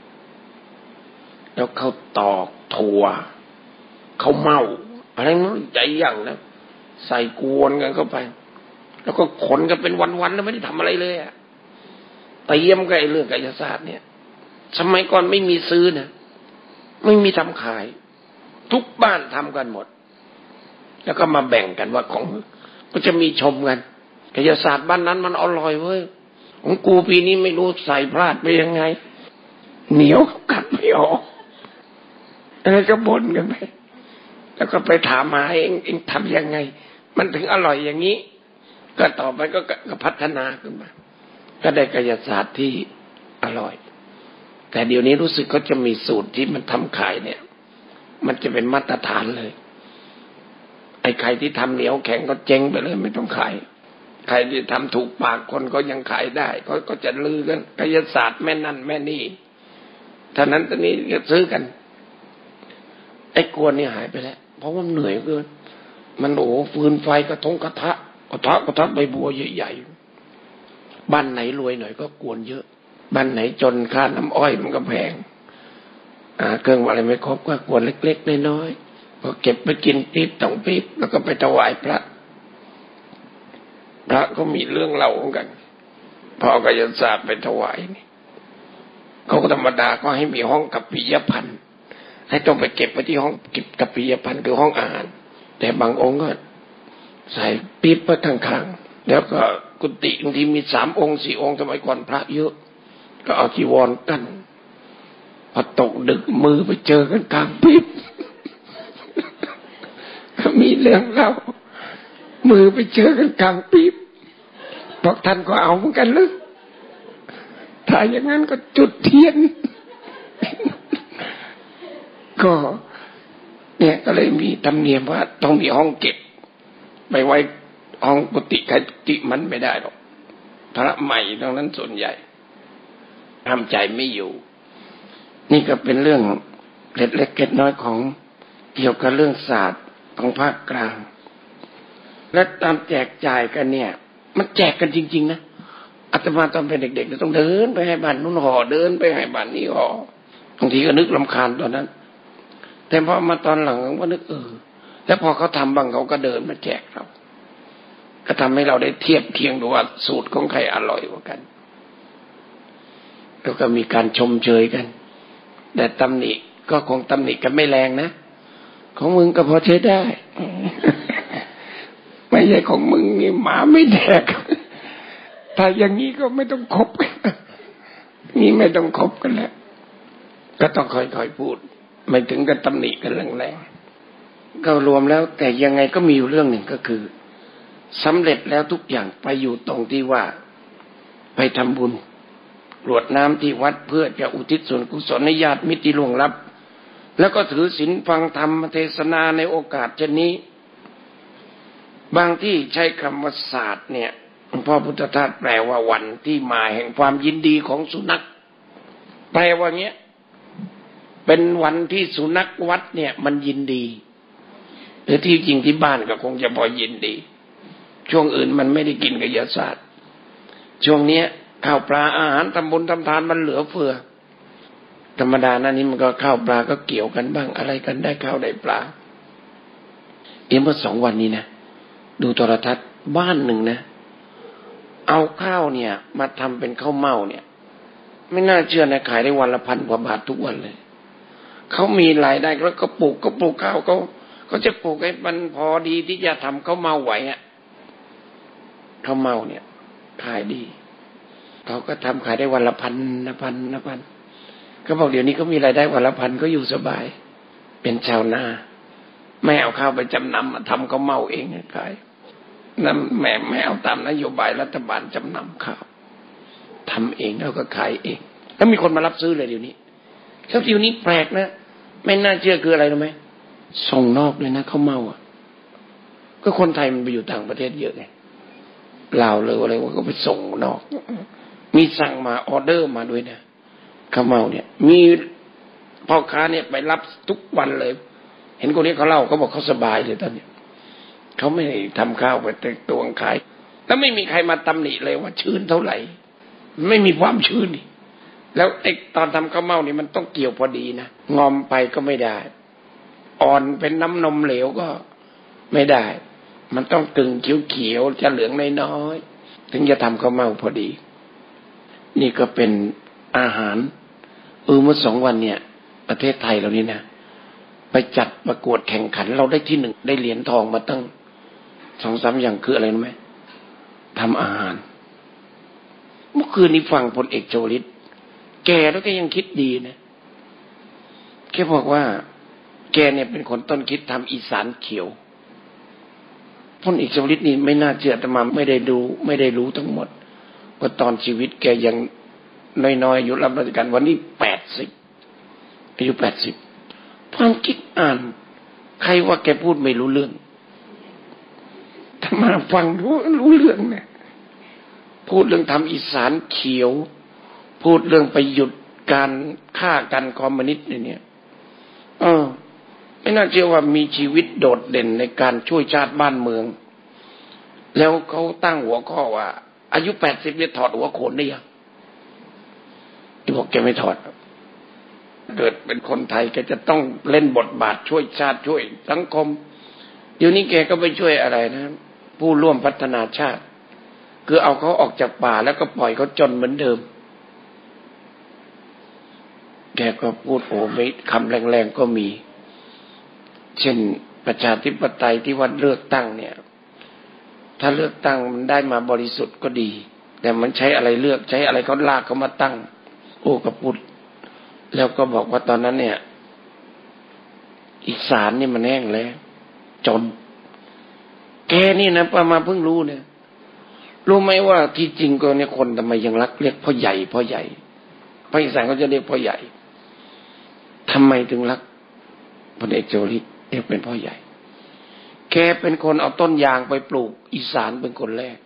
แล้วเขาตอกถั่วเขาเมาอะไรนั่นใจอย่างนะใส่กวนกันเข้าไปแล้วก็ขนกันเป็นวันๆแล้วไม่ได้ทำอะไรเลยอ่ะเตรียมกับไอ้เรื่องกายศาสตร์เนี่ยสมัยก่อนไม่มีซื้อนะไม่มีทำขายทุกบ้านทำกันหมดแล้วก็มาแบ่งกันว่าของก็จะมีชมกันกายศาสตร์บ้านนั้นมันอร่อยเว้ยของกูปีนี้ไม่รู้ใส่พลาดไปยังไงเหนียวกัดไม่ออกอะไรก็บ่นกันไปแล้วก็ไปถามหาเองเองทำยังไงมันถึงอร่อยอย่างนี้ก็ต่อไปก็ก็พัฒนาขึ้นมาก็ได้กายศาสตร์ที่อร่อยแต่เดี๋ยวนี้รู้สึกเขาจะมีสูตรที่มันทำขายเนี่ยมันจะเป็นมาตรฐานเลยไอ้ใครที่ทำเหนียวแข็งก็เจ๊งไปเลยไม่ต้องขายใครที่ทำถูกปากคนก็ยังขายได้ก็ก็จะลือกันกายศาสตร์แม่นั่นแม่นี่เท่านั้นตอนนี้ก็ซื้อกันไอ้กวนนี่หายไปแล้วเพราะว่าเหนื่อยเกินมันโอ้ฟืนไฟกระทงกระทะกระทะกระทะใบบัวใหญ่ๆบ้านไหนรวยหน่อยก็กวนเยอะบ้านไหนจนค่าน้ำอ้อยมันก็แพงอ่าเครื่องอะไรไม่ครบก็กวนเล็กๆน้อยๆก็เก็บไปกินปี๊บสองปี๊บแล้วก็ไปถวายพระพระก็มีเรื่องเล่าของกันพอเอากายศาสตร์ไปถวายนี่เขาก็ธรรมดาก็ให้มีห้องกัปปิยพันธ์ให้ต้องไปเก็บไว้ที่ห้องเก็บกัปปิยพันธ์คือห้องอาหารแต่บางองค์ก็ใส่ปี๊บไว้ข้างๆแล้วก็กุฏิบางทีมีสามองค์สี่องค์สมัยก่อนพระเยอะก็เอาจีวรกันพอตกดึกมือไปเจอกันกลางปี๊บก็มีเรื่องเล่ามือไปเจอกันกลางปี๊บบอกท่านก็เอาเหมือนกันเลยถ้าอย่างนั้นก็จุดเทียนก็เนี่ยก็เลยมีธรรมเนียมว่าต้องมีห้องเก็บไปไว้ห้องกุฏิใครกุฏิมันไม่ได้หรอกพระใหม่ทั้งนั้นส่วนใหญ่ทำใจไม่อยู่นี่ก็เป็นเรื่องเล็กเล็กเล็กน้อยของเกี่ยวกับเรื่องศาสตร์ของภาคกลางและตามแจกจ่ายกันเนี่ยมันแจกกันจริงๆนะอาตมาตอนเป็นเด็กๆต้องเดินไปให้บ้านนู้นห่อเดินไปให้บ้านนี้ห่อบางทีก็นึกรำคาญตอนนั้นแต่พอมาตอนหลังก็นึกเออแล้วพอเขาทำบางเขาก็เดินมาแจกเราก็ทำให้เราได้เทียบเคียงดูว่าสูตรของใครอร่อยกว่ากันแล้วก็มีการชมเชยกันแต่ตำหนิก็คงตำหนิกันไม่แรงนะของมึงก็พอใช้ได้ ไม่ใช่ของมึงนี่หมาไม่แดกถ้าอย่างนี้ก็ไม่ต้องคบนี่ไม่ต้องคบกันแล้วก็ต้องค่อยๆพูดไม่ถึงกับตำหนิกันแรงๆก็รวมแล้วแต่ยังไงก็มีอยู่เรื่องหนึ่งก็คือสำเร็จแล้วทุกอย่างไปอยู่ตรงที่ว่าไปทำบุญกรวดน้ำที่วัดเพื่อจะอุทิศส่วนกุศลให้ญาติมิตรที่ล่วงลับแล้วก็ถือศีลฟังธรรมเทศนาในโอกาสเช่นนี้บางที่ใช้คำว่าศาสตร์เนี่ยพ่อพุทธทาสแปลว่าวันที่มาแห่งความยินดีของสุนัขแปลว่าเงี้ยเป็นวันที่สุนัขวัดเนี่ยมันยินดีหรือที่จริงที่บ้านก็คงจะพอยินดีช่วงอื่นมันไม่ได้กินกายศาสตร์ช่วงเนี้ยข้าวปลาอาหารทำบุญทำทานมันเหลือเฟือธรรมดานั่นนี่มันก็ข้าวปลาก็เกี่ยวกันบ้างอะไรกันได้ข้าวได้ปลาเอ็มเมื่อสองวันนี้นะดูโทรทัศน์บ้านหนึ่งนะเอาข้าวเนี่ยมาทำเป็นข้าวเม่าเนี่ยไม่น่าเชื่อนะขายได้วันละพันกว่าบาททุกวันเลยเขามีรายได้แล้วก็ปลูกก็ปลูกข้าวเขาเขาจะปลูกให้มันพอดีที่จะทำข้าวเม่าไหวอ่ะข้าวเม่าเนี่ยขายดีเขาก็ทำขายได้วันละพันนะพันนะพันเขาบอกเดี๋ยวนี้เขามีรายได้วันละพันก็อยู่สบายเป็นชาวนาไม่เอาข้าวไปจำนำมาทำข้าวเม่าเองขายนั่นแม่ไม่เอาตามนโยบายรัฐบาลจำนำข้าวทำเองแล้วก็ขายเองแล้วมีคนมารับซื้อเลยเดี๋ยวนี้แล้วเดี๋ยวนี้แปลกนะไม่น่าเชื่อคืออะไรรู้ไหมส่งนอกเลยนะข้าวเม่าอ่ะก็คนไทยมันไปอยู่ต่างประเทศเยอะไงลาวเลยอะไรว่าก็ไปส่งนอกมีสั่งมาออเดอร์มาด้วยนะข้าวเม่าเนี่ยมีพ่อค้าเนี่ยไปรับทุกวันเลยเห็นคนนี้เขาเล่าเขาบอกเขาสบายเลยตอนนี้เขาไม่ทำข้าวไปแต่ตวงขายแล้วไม่มีใครมาตำหนิเลยว่าชื้นเท่าไหร่ไม่มีความชื้นนี่แล้วไอ้ตอนทำข้าวเม่านี่มันต้องเกี่ยวพอดีนะงอมไปก็ไม่ได้อ่อนเป็นน้ำนมเหลวก็ไม่ได้มันต้องกึ่งเขียวๆจะเหลืองน้อยๆถึงจะทำข้าวเม่าพอดีนี่ก็เป็นอาหารเออเมื่อสองวันเนี่ยประเทศไทยเรานี่นะไปจัดประกวดแข่งขันเราได้ที่หนึ่งได้เหรียญทองมาตั้งสองสามอย่างคืออะไรรู้ไหมทำอาหารเมื่อคืนนี้ฟังพลเอกชวลิตแกแล้วก็ยังคิดดีนะแกบอกว่าแกเนี่ยเป็นคนต้นคิดทำอีสานเขียวพลเอกชวลิตนี่ไม่น่าเชื่อแต่มาไม่ได้ดูไม่ได้รู้ทั้งหมดว่าตอนชีวิตแกยังน้อยๆอยู่รับราชการวันนี้แปดสิบอายุแปดสิบความคิดอ่านใครว่าแกพูดไม่รู้เรื่องถ้ามาฟังรู้รู้เรื่องเนี่ยพูดเรื่องทำอีสานเขียวพูดเรื่องไปหยุดการฆ่ากันคอมมิวนิสต์เนี่ยเออไม่น่าเชื่อว่ามีชีวิตโดดเด่นในการช่วยชาติบ้านเมืองแล้วเขาตั้งหัวข้อว่าอายุแปดสิบเนี่ยถอดหัวโขนได้ยังที่บอกแกไม่ถอดเกิดเป็นคนไทยแกจะต้องเล่นบทบาทช่วยชาติช่วยสังคมเดี๋ยวนี้แกก็ไปช่วยอะไรนะผู้ร่วมพัฒนาชาติคือเอาเขาออกจากป่าแล้วก็ปล่อยเขาจนเหมือนเดิมแกก็พูดโอ้ไม่คำแรงๆก็มีเช่นประชาธิปไตยที่วัดเลือกตั้งเนี่ยถ้าเลือกตั้งมันได้มาบริสุทธิ์ก็ดีแต่มันใช้อะไรเลือกใช้อะไรเขาลากเขามาตั้งโอ้ก็พูดแล้วก็บอกว่าตอนนั้นเนี่ยอีสานนี่มันแห้งแล้วจนแกนี่นะประมาเพิ่งรู้เนี่ยรู้ไหมว่าที่จริงก็เนี่ยคนทำไมยังรักเรียกพ่อใหญ่พ่อใหญ่ภาคอีสานเขาจะเรียกพ่อใหญ่ทำไมถึงรักพลเอกชวลิตเรียกเป็นพ่อใหญ่แกเป็นคนเอาต้นยางไปปลูกอีสานเป็นคนแรก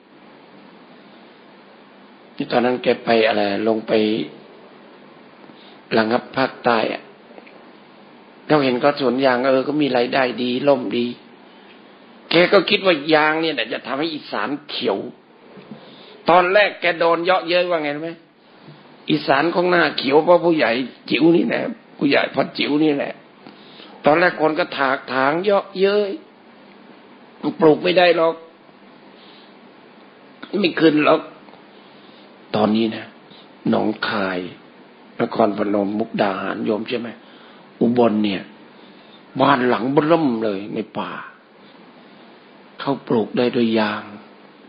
ที่ตอนนั้นแกไปอะไรลงไประงับภาคใต้อะเราเห็นก็สวนยางเออก็มีรายได้ดีร่มดีแกก็คิดว่ายางเนี่ยจะทำให้อีสานเขียวตอนแรกแกโดนเยาะเย้ยว่าไงรู้ไหมอีสานของหน้าเขียวเพราะผู้ใหญ่จิ๋วนี่แหละผู้ใหญ่พอจิ๋วนี่แหละตอนแรกคนก็ถากถางเยาะเย้ยปลูกไม่ได้หรอกไม่ขึ้นหรอกตอนนี้นะหนองคายนครพนมมุกดาหารโยมใช่ไหมอุบลเนี่ยบ้านหลังเบิ่มเลยในป่าเขาปลูกได้โดยยาง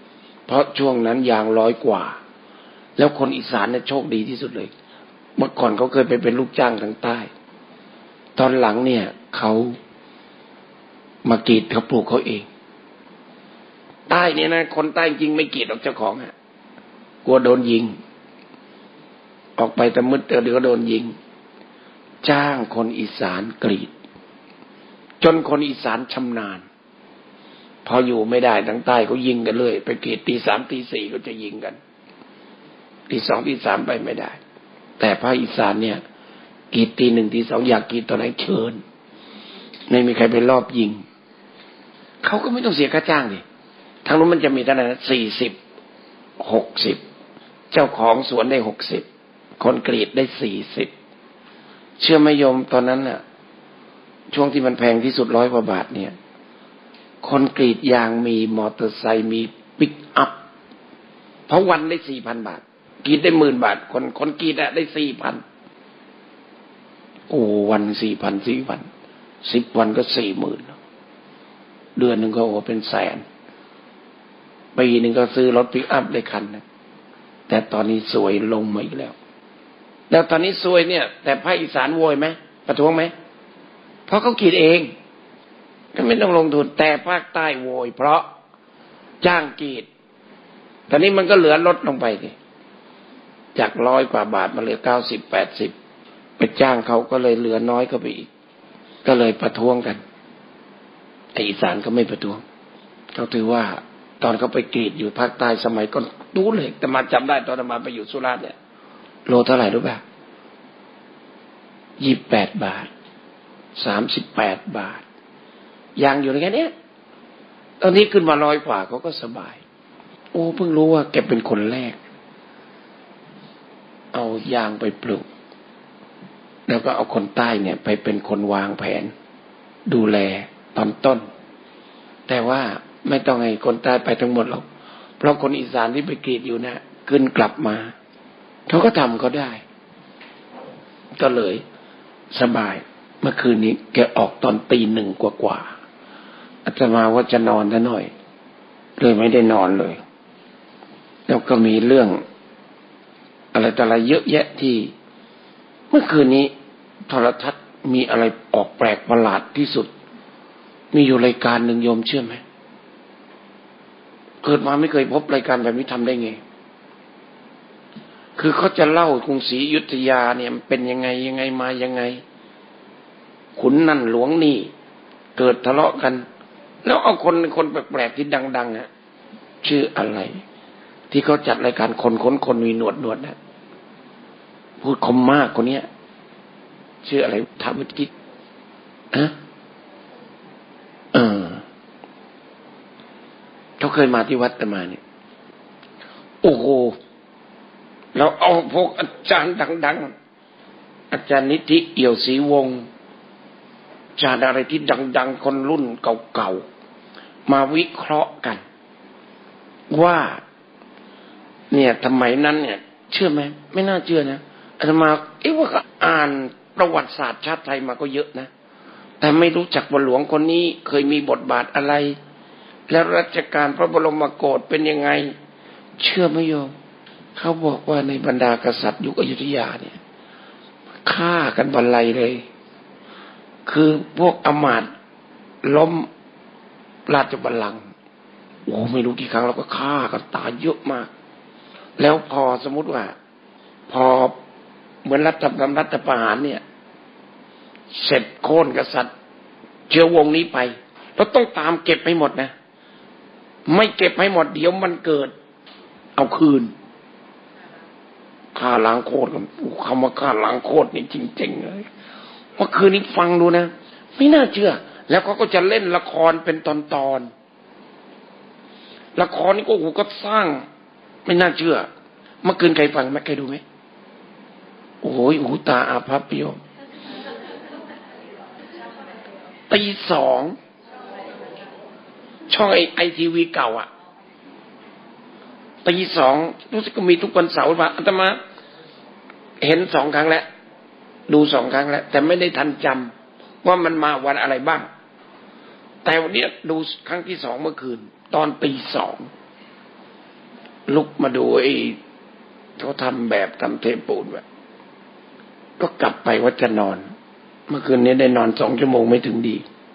เพราะช่วงนั้นยางร้อยกว่าแล้วคนอีสานเนี่ยโชคดีที่สุดเลยเมื่อก่อนเขาเคยไปเป็นลูกจ้างทางใต้ตอนหลังเนี่ยเขามากรีดเขาปลูกเขาเองใต้เนี่ยนะคนใต้จริงไม่กรีดออกเจ้าของฮะกลัวโดนยิงออกไปแต่มืดเดี๋ยวก็โดนยิงจ้างคนอีสานกรีดจนคนอีสานชำนาญพออยู่ไม่ได้ทางใต้เขายิงกันเลยไปกรีดตีสามตีสี่ก็จะยิงกันตีสองตีสามไปไม่ได้แต่ภาคอีสานเนี่ยกรีดตีหนึ่งตีสองอยากกรีดตอนไหนเชิญไม่มีใครไปรอบยิงเขาก็ไม่ต้องเสียค่าจ้างดิทางนู้นมันจะมีเท่าไหร่นะสี่สิบหกสิบเจ้าของสวนได้หกสิบคนกรีดได้สี่สิบเชื่อไหมโยมตอนนั้นน่ะช่วงที่มันแพงที่สุดร้อยกว่าบาทเนี่ยคนกรีดยางมีมอเตอร์ไซค์มีปิกอัพเพราะวันได้สี่พันบาทกรีดได้หมื่นบาทคนคนกรีดอะได้สี่พันโอ้วันสี่พันสี่พันสิบวันก็สี่หมื่นเดือนหนึ่งก็โอ้เป็นแสนปีหนึ่งก็ซื้อรถปิกอัพได้คันนะแต่ตอนนี้สวยลงมาอีกแล้วแล้วตอนนี้สวยเนี่ยแต่ภาคอีสานโวยไหมประท้วงไหมเพราะเขากรีดเองก็ไม่ต้องลงทุนแต่ภาคใต้โวยเพราะจ้างกรีดตอนนี้มันก็เหลือลดลงไปดิจากร้อยกว่าบาทมาเหลือเก้าสิบแปดสิบไปจ้างเขาก็เลยเหลือน้อยเข้าไปอีกก็เลยประท้วงกันไอ้อีสานก็ไม่ประท้วงเขาถือว่าตอนเขาไปกรีดอยู่ภาคใต้สมัยก่อนดูเลยแต่มาจำได้ตอนมาไปอยู่สุราษฎร์เนี่ยโลเท่าไหร่รู้ป่ะยี่สิบแปดบาทสามสิบแปดบาทยางอยู่ในแค่นี้ตอนนี้ขึ้นมาร้อยกว่าเขาก็สบายโอ้เพิ่งรู้ว่าแกเป็นคนแรกเอายางไปปลูกแล้วก็เอาคนใต้เนี่ยไปเป็นคนวางแผนดูแลตอนต้นแต่ว่าไม่ต้องให้คนใต้ไปทั้งหมดหรอกเพราะคนอีสานที่ไปกรีดอยู่นะขึ้นกลับมาเขาก็ทำเขาได้ก็เลยสบายเมื่อคืนนี้แกออกตอนตีหนึ่งกว่าๆอาตมาว่าจะนอนซะหน่อยเลยไม่ได้นอนเลยแล้วก็มีเรื่องอะไรต่ออะไรเยอะแยะที่เมื่อคืนนี้โทรทัศน์มีอะไรออกแปลกประหลาดที่สุดมีอยู่รายการหนึ่งโยมเชื่อไหมเกิดมาไม่เคยพบรายการแบบนี้ทำได้ไงคือเขาจะเล่ากรุงศรีอยุธยาเนี่ยมันเป็นยังไงยังไงมายังไงขุนนั่นหลวงนี่เกิดทะเลาะกันแล้วเอาคนคนแปลกๆที่ดังๆฮะชื่ออะไรที่เขาจัดรายการคนค้นคนมีหนวดหนวดนะพูดคมมากคนเนี้ยชื่ออะไรถามเมื่อกี้ฮะเออเขาเคยมาที่วัดแต่มาเนี่ยโอ้โหเราเอาพวกอาจารย์ดังๆอาจารย์นิธิเอี่ยวศรีวงศ์อาจารย์อะไรที่ดังๆคนรุ่นเก่าๆมาวิเคราะห์กันว่าเนี่ยสมัยนั้นเนี่ยเชื่อไหมไม่น่าเชื่อนะอาตมาเอ๊ะว่าอ่านประวัติศาสตร์ชาติไทยมาก็เยอะนะแต่ไม่รู้จักว่าหลวงคนนี้เคยมีบทบาทอะไรแล้วรัชกาลพระบรมโกศเป็นยังไงเชื่อไหมโยมเขาบอกว่าในบรรดากษัตริย์ยุคอยุธยาเนี่ยฆ่ากันบรรลัยเลยคือพวกอมาตย์ล้มราชบัลลังก์โอ้ไม่รู้กี่ครั้งแล้วก็ฆ่ากันตายเยอะมากแล้วพอสมมุติว่าพอเหมือนรัฐประหารรัฐประหารเนี่ยเสร็จโค่นกษัตริย์เชื้อวงนี้ไปเราต้องตามเก็บให้หมดนะไม่เก็บให้หมดเดี๋ยวมันเกิดเอาคืนฆ่าล้างโคตรกันคำว่าฆ่าล้างโคตรนี่จริงๆเลยเมื่อคืนนี้ฟังดูนะไม่น่าเชื่อแล้วเขาก็จะเล่นละครเป็นตอนๆละครนี่ก็โอ้โหก็สร้างไม่น่าเชื่อเมื่อคืนใครฟังไหมใครดูไหมโอ้โหหูตาอาภัพโยมตีสองช่องไอไอทีวีเก่าอ่ะตีสองรู้สึกก็มีทุกวันเสาร์ว่าอาตมาเห็นสองครั้งแล้วดูสองครั้งแล้วแต่ไม่ได้ทันจำว่ามันมาวันอะไรบ้างแต่วันนี้ดูครั้งที่สองเมื่อคืนตอนตีสองลุกมาดูไอ้เขาทำแบบทำเทปูนแบบก็กลับไปว่าจะนอนเมื่อคืนนี้ได้นอนสองชั่วโมงไม่ถึงดี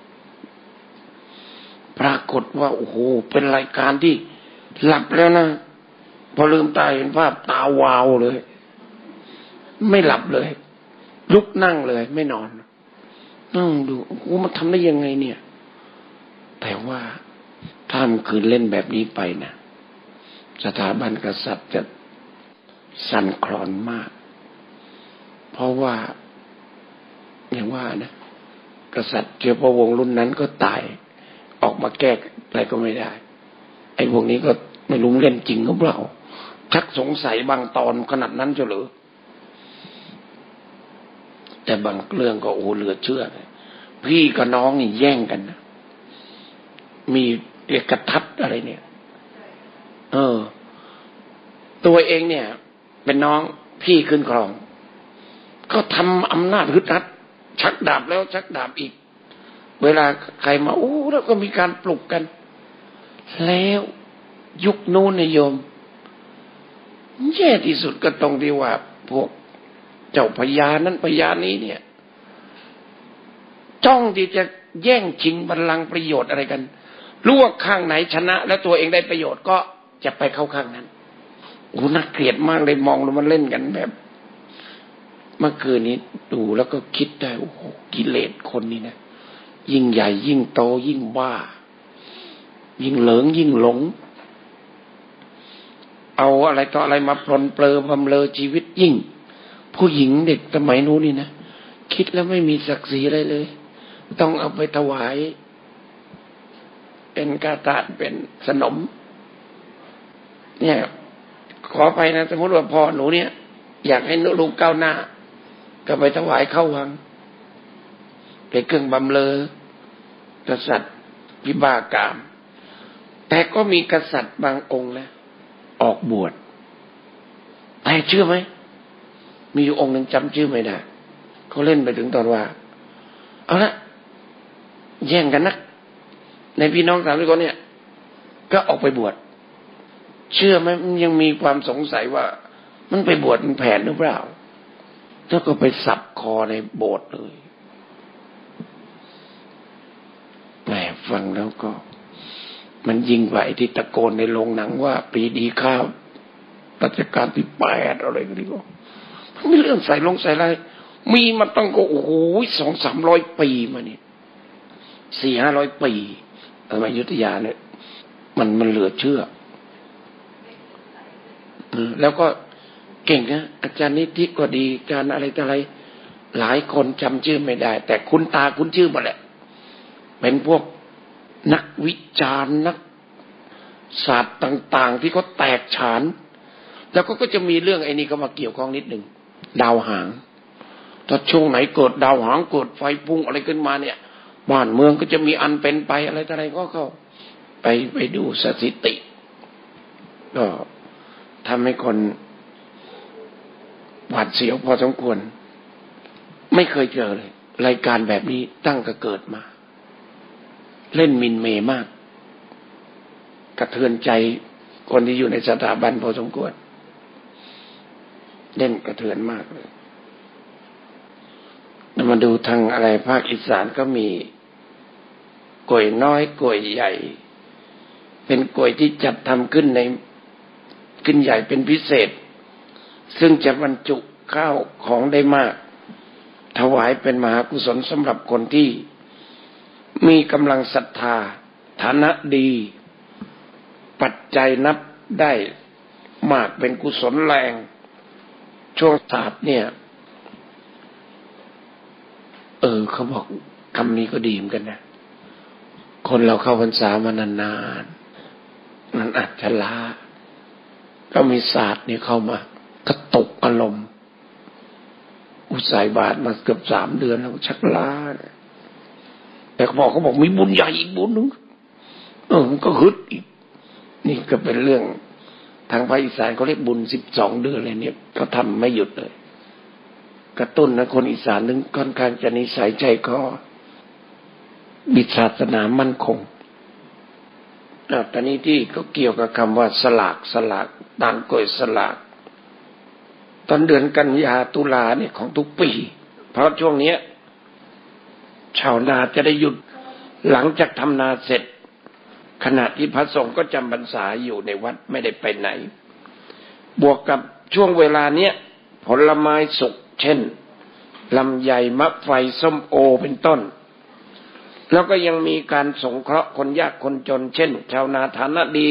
ปรากฏว่าโอ้โหเป็นรายการที่หลับแล้วนะพอลืมตาเห็นภาพตาวาวเลยไม่หลับเลยลุกนั่งเลยไม่นอนนั่งดูโอ้โหมันทำได้ยังไงเนี่ยแต่ว่าถ้ามันคืนเล่นแบบนี้ไปนะสถาบันกษัตริย์จะสั่นคลอนมากเพราะว่าอย่างว่านะกษัตริย์เชื้อพระวงศ์รุ่นนั้นก็ตายออกมาแก้อะไรก็ไม่ได้ไอ้พวกนี้ก็ไม่รู้เล่นจริงหรือเปล่าชักสงสัยบางตอนขนาดนั้นเฉลยแต่บางเรื่องก็โอ้เหลือเชื่อเลยพี่กับน้องนี่แย่งกันนะมีเอกทัศน์อะไรเนี่ยเออตัวเองเนี่ยเป็นน้องพี่ขึ้นครองก็ทำอำนาจฮึดฮัดชักดาบแล้วชักดาบอีกเวลาใครมาโอ้แล้วก็มีการปลุกกันแล้วยุคนู้นนิยมแย่ที่สุดก็ตรงที่ว่าพวกเจ้าพญานั้นพญานี้เนี่ยจ้องที่จะแย่งชิงบัลลังก์ประโยชน์อะไรกันรู้ว่าข้างไหนชนะแล้วตัวเองได้ประโยชน์ก็จะไปเข้าข้างนั้นโอ้น่าเกลียดมากเลยมองแล้วมันเล่นกันแบบเมื่อคืนนี้ดูแล้วก็คิดได้โอ้โหกิเลสคนนี้นะยิ่งใหญ่ยิ่งโตยิ่งบ้ายิ่งเหลิงยิ่งหลงเอาอะไรต่ออะไรมาปลนเปลือบำเรอชีวิตยิ่งผู้หญิงเด็กสมัยนู้นนี่นะคิดแล้วไม่มีศักดิ์ศรีอะไรเลยต้องเอาไปถวายเป็นกาตาดเป็นสนมเนี่ยขอไปนะสมมติว่าพ่อหนูเนี่ยอยากให้ลูกก้าวหน้าก็ไปถวายเข้าวังเป็นเครื่องบำเรอกษัตริย์พิบากามแต่ก็มีกษัตริย์บางองค์นะออกบวชแต่เชื่อไหมมีอยู่องค์หนึ่งจำชื่อไม่ได้เขาเล่นไปถึงตอนว่าเอาละแย่งกันนักในพี่น้องสามคนเนี่ยก็ออกไปบวชเชื่อไหมมันยังมีความสงสัยว่ามันไปบวชมันแผนหรือเปล่าแล้วก็ไปสับคอในโบสถ์เลยแหมฟังแล้วก็มันยิ่งกว่าไอ้ที่ตะโกนในโรงหนังว่าปีดีข้าวรัชกาลที่แปดอะไรก็ดีก็มันไม่เรื่องใส่ลงใส่อะไรมีมาตั้งก็โอ้โหสองสามร้อยปีมาเนี่ยสี่ห้าร้อยปีเอออยุธยาเนี่ยมันมันเหลือเชื่อแล้วก็เก่งนะอาจารย์นิธิก็ดีการอะไรต่ออะไรหลายคนจำชื่อไม่ได้แต่คุ้นตาคุ้นชื่อหมดแหละเป็นพวกนักวิจารณ์นักศาสตร์ต่างๆที่เขาแตกฉานแล้วก็ก็จะมีเรื่องไอ้นี่ก็มาเกี่ยวข้องนิดหนึ่งดาวหางถ้าช่วงไหนเกิดดาวหางเกิดไฟพุ่งอะไรขึ้นมาเนี่ยบ้านเมืองก็จะมีอันเป็นไปอะไรต่ออะไรก็เข้าไปไปดูสถิติก็ทำให้คนหวาดเสียวพอสมควรไม่เคยเจอเลยรายการแบบนี้ตั้งแต่เกิดมาเล่นมินเมย์มากกระเทือนใจคนที่อยู่ในสถาบันพอสมควรเล่นกระเทือนมากเลยมาดูทางอะไรภาคอีสานก็มีกล้วยน้อยกล้วยใหญ่เป็นกล้วยที่จัดทำขึ้นในขึ้นใหญ่เป็นพิเศษซึ่งจะบรรจุข้าวของได้มากถวายเป็นมหากุศลสำหรับคนที่มีกำลังศรัทธาฐานะดีปัจจัยนับได้มากเป็นกุศลแรงช่วงศาสตร์เนี่ยเออเขาบอกคำนี้ก็ดีเหมือนกันนะคนเราเข้าพรรษามานานๆมันอาจจะล้าก็มีศาสตร์นี่เข้ามากระตุกอารมณ์อุใส่บาตรมาเกือบสามเดือนแล้วชักล้าแต่เขาบอกเขาบอกมีบุญใหญ่อีกบุญนึงเออมันก็ฮึดอีกนี่ก็เป็นเรื่องทางภาคอีสานเขาเรียกบุญสิบสองเดือนอะไรเนี่ยเขาทำไม่หยุดเลยกระตุ้นนะคนอีสานนึงค่อนข้างจะนิสัยใจคอบิดศาสนามั่นคงอ่าตอนนี้ที่ก็เกี่ยวกับคำว่าสลากสลากต่างกยสลากตอนเดือนกันยาตุลาเนี่ยของทุกปีเพราะช่วงนี้ชาวนาจะได้หยุดหลังจากทำนาเสร็จขณะที่พระสงฆ์ก็จำพรรษาอยู่ในวัดไม่ได้ไปไหนบวกกับช่วงเวลาเนี้ยผลไม้สุกเช่นลำไยมะไฟส้มโอเป็นต้นแล้วก็ยังมีการสงเคราะห์คนยากคนจนเช่นชาวนาฐานะดี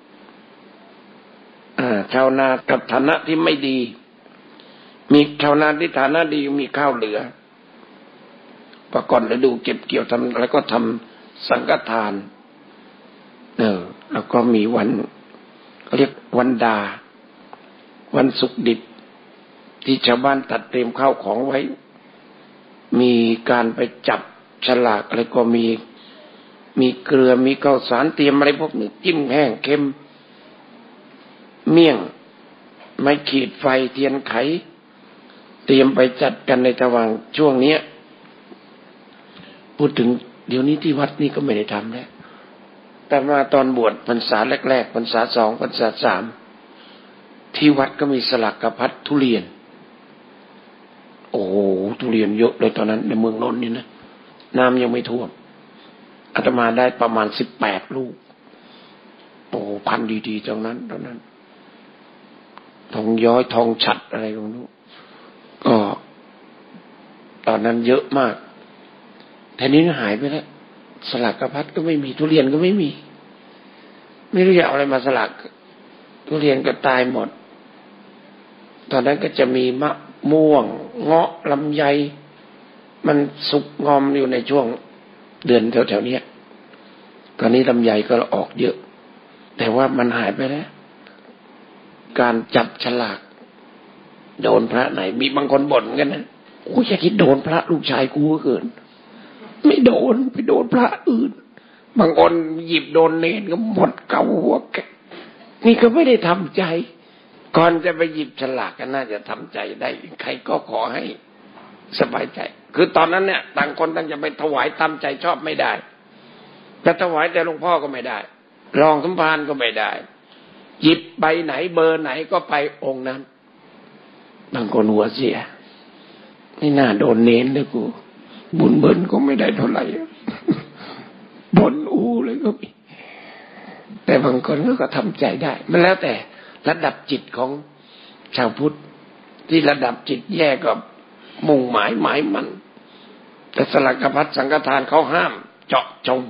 อ่าชาวนากับฐานะที่ไม่ดีมีชาวนาที่ฐานะดีมีข้าวเหลือประก่อนฤดูเก็บเกี่ยวทำแล้วก็ทำสังฆทานเออแล้วก็มีวันเรียกวันดาวันสุกดิบที่ชาวบ้านตัดเตรียมข้าวของไว้มีการไปจับฉลากอะไรก็มีมีเกลือมีข้าวสารเตรียมอะไรพวกนี้จิ้มแห้งเค็มเมี่ยงไม้ขีดไฟเทียนไขเตรียมไปจัดกันในระหว่างช่วงนี้พูดถึงเดี๋ยวนี้ที่วัดนี่ก็ไม่ได้ทำแล้วแต่มาตอนบวชพรรษาแรกๆพรรษาสองพรรษาสามที่วัดก็มีสลักกระพัดทุเรียนโอ้โหทุเรียนเยอะเลยตอนนั้นในเมืองนนท์นี่นะน้ำยังไม่ท่วมอาตมาได้ประมาณสิบแปดลูกโอ้พันดีๆตรงนั้นตอนนั้นทองย้อยทองฉัดอะไรก็ไม่รู้ก็ตอนนั้นเยอะมากแต่นี้หายไปแล้วสลักกระพัดก็ไม่มีทุเรียนก็ไม่มีไม่รู้จะเอาอะไรมาสลักทุเรียนก็ตายหมดตอนนั้นก็จะมีมะม่วงเงาะลำไยมันสุกงอมอยู่ในช่วงเดือนแถวๆนี้ตอนนี้ลำไยก็ออกเยอะแต่ว่ามันหายไปแล้วการจับฉลากโดนพระไหนมีบางคนบ่นกันนะโอ้ยอย่าคิดโดนพระลูกชายกูเกินไม่โดนไปโดนพระอื่นบางคนหยิบโดนเนรก็หมดเกาหัวแกนี่ก็ไม่ได้ทำใจก่อนจะไปหยิบฉลากก็น่าจะทำใจได้ใครก็ขอให้สบายใจคือตอนนั้นเนี่ยต่างคนต่างจะไปถวายตามใจชอบไม่ได้จะถวายแต่หลวงพ่อก็ไม่ได้รองสมภารก็ไม่ได้หยิบใบไหนเบอร์ไหนก็ไปองค์นั้นบางคนหัวเสียนี่น่าโดนเน้นเลยกูบุญเบิ้ลก็ไม่ได้เท่าไหร่บนอูเลยก็มีแต่บางคนก็ทำใจได้มันแล้วแต่ระดับจิตของชาวพุทธที่ระดับจิตแย่กับมุ่งหมายหมายมันแต่สลักกระพัดสังฆทานเขาห้ามเจาะจง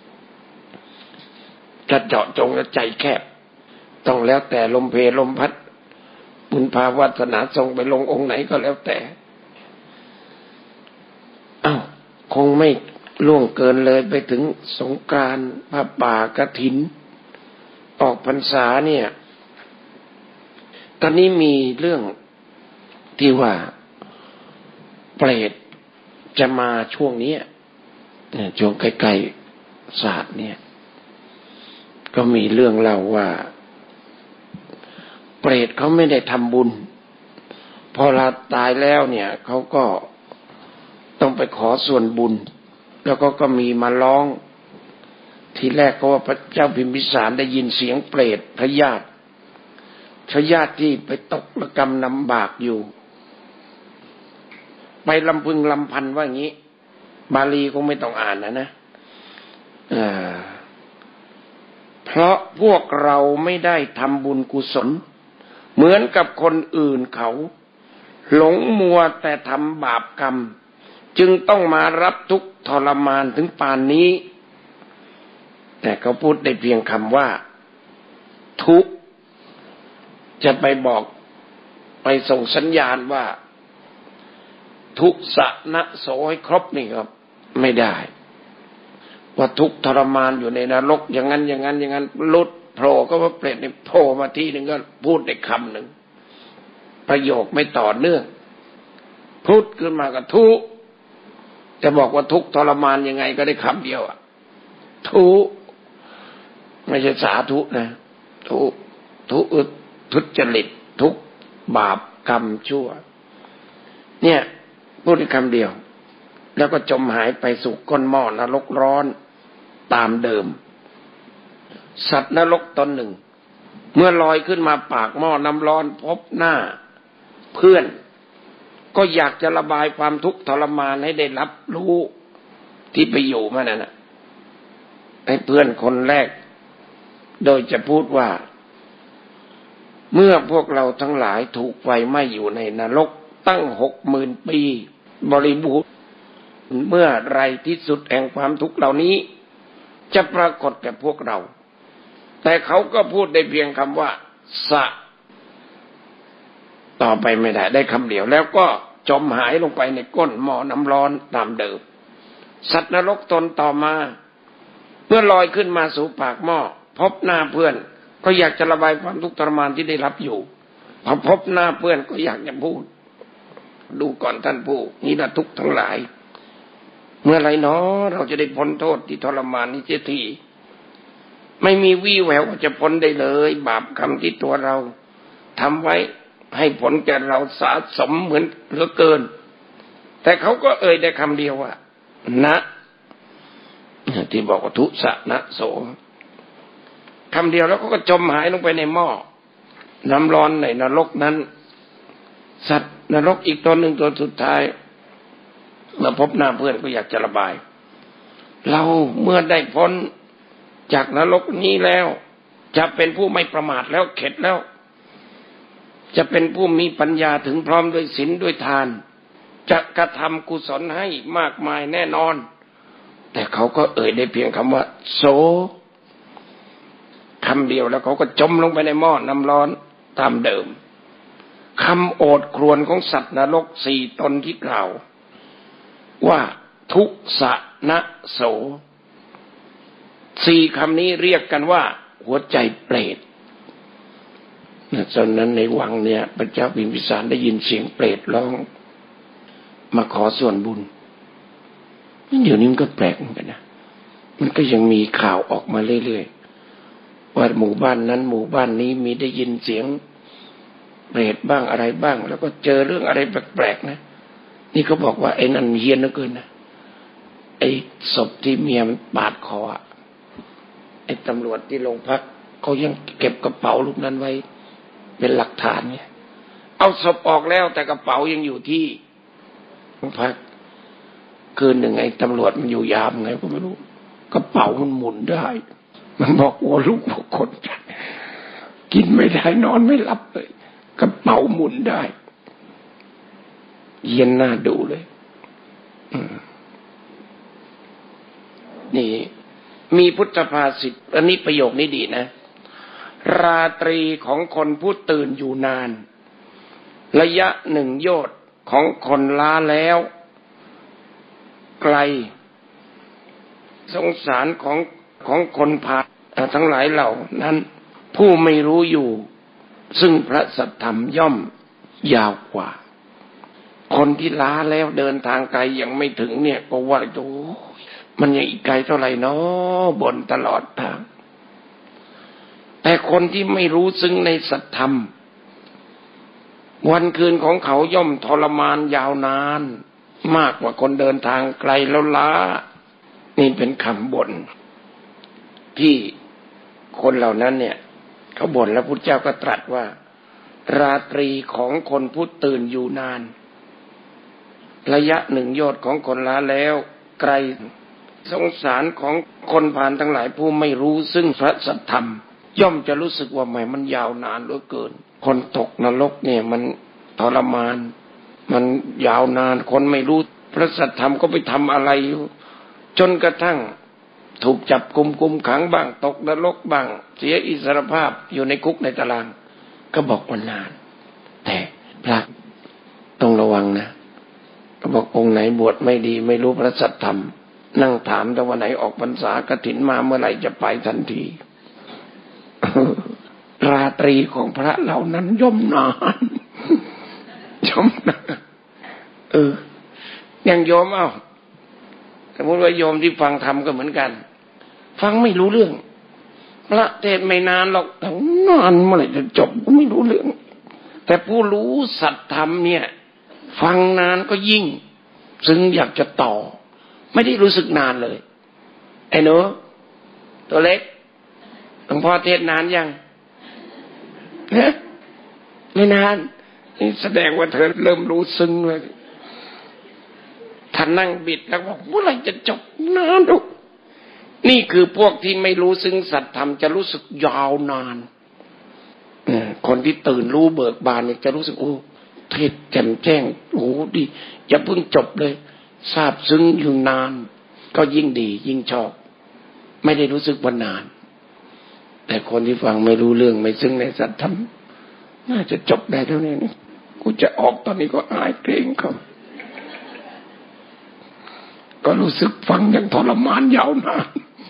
จะเจาะจงแล้วใจแคบต้องแล้วแต่ลมเพลมพัดบุญภาวาสนาทรงไปลงองค์ไหนก็แล้วแต่อ้าวคงไม่ล่วงเกินเลยไปถึงสงกรานต์พระป่ากฐินออกพรรษาเนี่ยตอนนี้มีเรื่องที่ว่าเปรตจะมาช่วงนี้ช่วงใกล้ๆศาสตร์เนี่ยก็มีเรื่องเล่าว่าเปรตเขาไม่ได้ทำบุญพอเราตายแล้วเนี่ยเขาก็ต้องไปขอส่วนบุญแล้วก็ก็มีมาร้องทีแรกก็ว่าพระเจ้าพิมพิสารได้ยินเสียงเปรตพญาติพญาติที่ไปตกระกรรมลำบากอยู่ไปลำพึงลำพันว่าอย่างนี้บาลีคงไม่ต้องอ่านนะนะอ่าเพราะพวกเราไม่ได้ทำบุญกุศลเหมือนกับคนอื่นเขาหลงมัวแต่ทำบาปกรรมจึงต้องมารับทุกข์ทรมานถึงป่านนี้แต่เขาพูดได้เพียงคำว่าทุกข์จะไปบอกไปส่งสัญญาณว่าทุกสะนะโสให้ครบนี่ครับไม่ได้ว่าทุกทรมานอยู่ในนรกอย่างนั้นอย่างนั้นอย่างนั้นลุดโผล่ก็ว่าเปรตนี่โผล่มาทีหนึ่งก็พูดได้คำหนึ่งประโยคไม่ต่อเนื่องพูดขึ้นมาก็ทุกจะบอกว่าทุกทรมานยังไงก็ได้คำเดียวอ่ะทุกไม่ใช่สาธุนะทุกทุกทุจริตทุกบาปกรรมชั่วเนี่ยพูดได้คำเดียวแล้วก็จมหายไปสู่ก้นหม้อนรกร้อนตามเดิมสัตว์นรกตนหนึ่งเมื่อลอยขึ้นมาปากหม้อน้ำร้อนพบหน้าเพื่อนก็อยากจะระบายความทุกข์ทรมานให้ได้รับรู้ที่ไปอยู่มานั่นน่ะไอ้เพื่อนคนแรกโดยจะพูดว่าเมื่อพวกเราทั้งหลายถูกไฟไหม้อยู่ในนรกตั้งหกหมื่นปีบริบูรณ์เมื่อไรที่สุดแห่งความทุกข์เหล่านี้จะปรากฏแก่พวกเราแต่เขาก็พูดได้เพียงคำว่าสะต่อไปไม่ได้ได้คำเดียวแล้วก็จมหายลงไปในก้นหม้อน้ำร้อนตามเดิมสัตว์นรกตนต่อมาเมื่อลอยขึ้นมาสู่ปากหม้อพบหน้าเพื่อนก็อยากจะระบายความทุกข์ทรมานที่ได้รับอยู่พอพบหน้าเพื่อนก็อยากจะพูดดูก่อนท่านผู้นี่ละทุกข์ทั้งหลายเมื่อไรเนาะเราจะได้พ้นโทษที่ทรมานนี้เสียทีไม่มีวี่แววว่าจะพ้นได้เลยบาปกรรมที่ตัวเราทำไว้ให้ผลแก่เราสะสมเหมือนเหลือเกินแต่เขาก็เอ่ยได้คำเดียวว่านะที่บอกว่าทุสะนะโสคำเดียวแล้วก็จมหายลงไปในหม้อน้ำร้อนในนรกนั้นสัตว์นรกอีกตัวหนึ่งตัวสุดท้ายเมื่อพบหน้าเพื่อนก็อยากจะระบายเราเมื่อได้พ้นจากนรกนี้แล้วจะเป็นผู้ไม่ประมาทแล้วเข็ดแล้วจะเป็นผู้มีปัญญาถึงพร้อมด้วยศีลด้วยทานจะกระทำกุศลให้มากมายแน่นอนแต่เขาก็เอ่ยได้เพียงคำว่าโสคำเดียวแล้วเขาก็จมลงไปในหม้อน้ำร้อนตามเดิมคำโอดครวญของสัตว์นรกสี่ตนที่กล่าวว่าทุสะนะโสสี่คำนี้เรียกกันว่าหัวใจเปรตตอนนั้นในวังเนี่ยพระเจ้าพิมพิสารได้ยินเสียงเปรตร้องมาขอส่วนบุญเดี๋ยวนี้มันก็แปลกเหมือนกันนะมันก็ยังมีข่าวออกมาเรื่อยๆว่าหมู่บ้านนั้นหมู่บ้านนี้มีได้ยินเสียงเปรตบ้างอะไรบ้างแล้วก็เจอเรื่องอะไรแปลกๆนะนี่เขาบอกว่าไอ้นั่นเฮี้ยนเหลือเกินนะไอ้ศพที่เมียมันปาดคอไอ้ตำรวจที่โรงพักเขายังเก็บกระเป๋าลูกนั้นไว้เป็นหลักฐานเนี่ยเอาศพออกแล้วแต่กระเป๋ายังอยู่ที่โรงพักคืนหนึ่งไอ้ตำรวจมันอยู่ยามไงก็ไม่รู้กระเป๋ามันหมุนได้มันบอกว่าลูกพวกคนกินไม่ได้นอนไม่หลับเลยกระเป๋าหมุนได้เย็นหน้าดูเลยนี่มีพุทธภาษิตอันนี้ประโยคนี้ดีนะราตรีของคนผู้ตื่นอยู่นานระยะหนึ่งโยชน์ของคนล้าแล้วไกลสงสารของของคนผ่านทั้งหลายเหล่านั้นผู้ไม่รู้อยู่ซึ่งพระสัทธรรมย่อมยาวกว่าคนที่ล้าแล้วเดินทางไกลยังไม่ถึงเนี่ยก็ว่าโอ้มันยังอีกไกลเท่าไหร่เนาะบ่นตลอดทางแต่คนที่ไม่รู้ซึ่งในสัทธรรมวันคืนของเขาย่อมทรมานยาวนานมากกว่าคนเดินทางไกลแล้วล้านี่เป็นคำบ่นที่คนเหล่านั้นเนี่ยเขาบ่นแล้วพุทธเจ้าก็ตรัสว่าราตรีของคนผู้ตื่นอยู่นานระยะหนึ่งโยชน์ของคนล้าแล้วไกลสงสารของคนผ่านทั้งหลายผู้ไม่รู้ซึ่งพระสัทธรรมย่อมจะรู้สึกว่าแหมมันยาวนานเหลือเกินคนตกนรกเนี่ยมันทรมานมันยาวนานคนไม่รู้พระสัทธรรมก็ไปทำอะไรอยู่จนกระทั่งถูกจับกุมกุมขังบ้างตกนรกบ้างเสียอิสรภาพอยู่ในคุกในตารางก็บอกว่านานแต่พระต้องระวังนะก็บอกองค์ไหนบวชไม่ดีไม่รู้พระสัทธรรมนั่งถามแต่วันไหนออกพรรษากฐินมาเมื่อไหร่จะไปทันทีราตรีของพระเหล่านั้นย่อมนานย่อมนานเอออย่างโยมเอ้าสมมติว่าโยมที่ฟังธรรมก็เหมือนกันฟังไม่รู้เรื่องพระเทศไม่นานหรอกแต่นานเมื่อไหร่จะจบก็ไม่รู้เรื่องแต่ผู้รู้สัจธรรมเนี่ยฟังนานก็ยิ่งซึ่งอยากจะต่อไม่ได้รู้สึกนานเลยไอ้หนูตัวเล็กหลวงพ่อเทศนานยังนะไม่นานนี่แสดงว่าเธอเริ่มรู้ซึ้งเลยท่านนั่งบิดแล้วบอกเมื่อไหร่จะจบนานดูนี่คือพวกที่ไม่รู้ซึ้งสัจธรรมจะรู้สึกยาวนานคนที่ตื่นรู้เบิกบานเนี่ยจะรู้สึกโอ้เทศแจ่มแจ้งโอ้ดีอย่าเพิ่งจบเลยทราบซึ้งอยู่นานก็ยิ่งดียิ่งชอบไม่ได้รู้สึกว่านานแต่คนที่ฟังไม่รู้เรื่องไม่ซึ้งในสัจธรรมน่าจะจบได้เท่านี้นี่กูจะออกตอนนี้ก็อายเกรงเขาก็รู้สึกฟังอย่างทรมานยาวนาน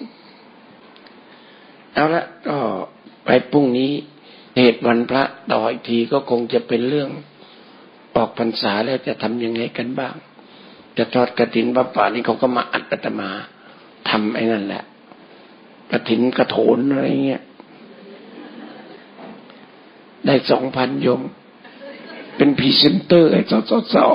เอาละก็ไปพรุ่งนี้เหตุวันพระต่ออีกทีก็คงจะเป็นเรื่องออกพรรษาแล้วจะทำยังไงกันบ้างจะทอดกฐินพระป่านี่เขาก็มาอัดอาตมาทำไอ้นั่นแหละกฐินกระโถนอะไรเงี้ยได้สองพันโยมเป็นพรีเซนเตอร์ไอ้สอสอ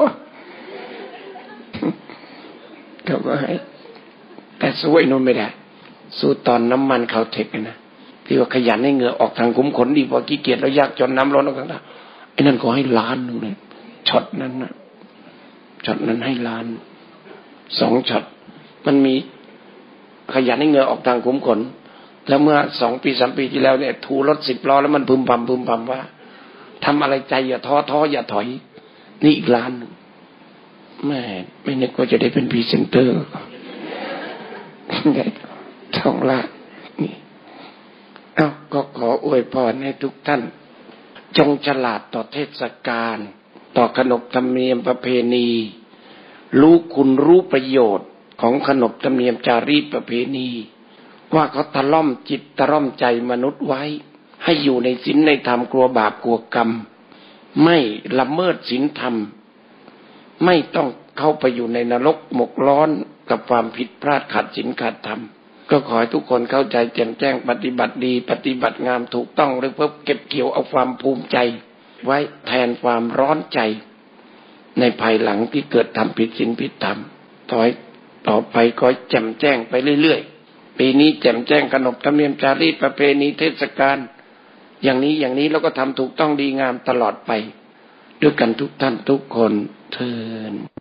เขาก็ให้แต่สู้ไอ้นู้นไม่ได้สู้ตอนน้ำมันเขาเทคนะที่ว่าขยันให้เหงื่อออกทางคุ้มขนดีพอขี้เกียจแล้วยากจนน้ำร้อนออกทางนั้นไอ้นั่นก็ให้ล้านนึงเลยช็อตนั้นนะช็อตนั้นให้ล้านสองช็อตมันมีขยันให้เหงื่อออกทางคุ้มขนแล้วเมื่อสองปีสามปีที่แล้วเนี่ยทูรถสิบล้อแล้วมันพึมพำพึมพำว่าทำอะไรใจอย่าท้อท้ออย่าถอยนี่อีกล้านนึงแม่ไม่นึกว่าจะได้เป็นพรีเซนเตอร์ได้ทองละนี่เอ้าก็ขออวยพรให้ทุกท่านจงฉลาดต่อเทศกาลต่อขนบธรรมเนียมประเพณีรู้คุณรู้ประโยชน์ของขนบธรรมเนียมจารีตประเพณีว่าเขาตะล่อมจิตตะล่อมใจมนุษย์ไว้ให้อยู่ในศีลในธรรมกลัวบาปกลัวกรรมไม่ละเมิดศีลธรรมไม่ต้องเข้าไปอยู่ในนรกหมกร้อนกับความผิดพลาดขัดศีลขัดธรรมก็ขอให้ทุกคนเข้าใจแจ่มแจ้งปฏิบัติดีปฏิบัติงามถูกต้องหรือเพื่อเก็บเกี่ยวเอาความภูมิใจไว้แทนความร้อนใจในภายหลังที่เกิดทำผิดศีลผิดธรรมต่อต่อไปก็แจ่มแจ้งไปเรื่อยๆปีนี้แจ่มแจ้งขนบธรรมเนียมจารีตประเพณีเทศกาลอย่างนี้อย่างนี้แล้วก็ทำถูกต้องดีงามตลอดไปด้วยกันทุกท่านทุกคนเทอญ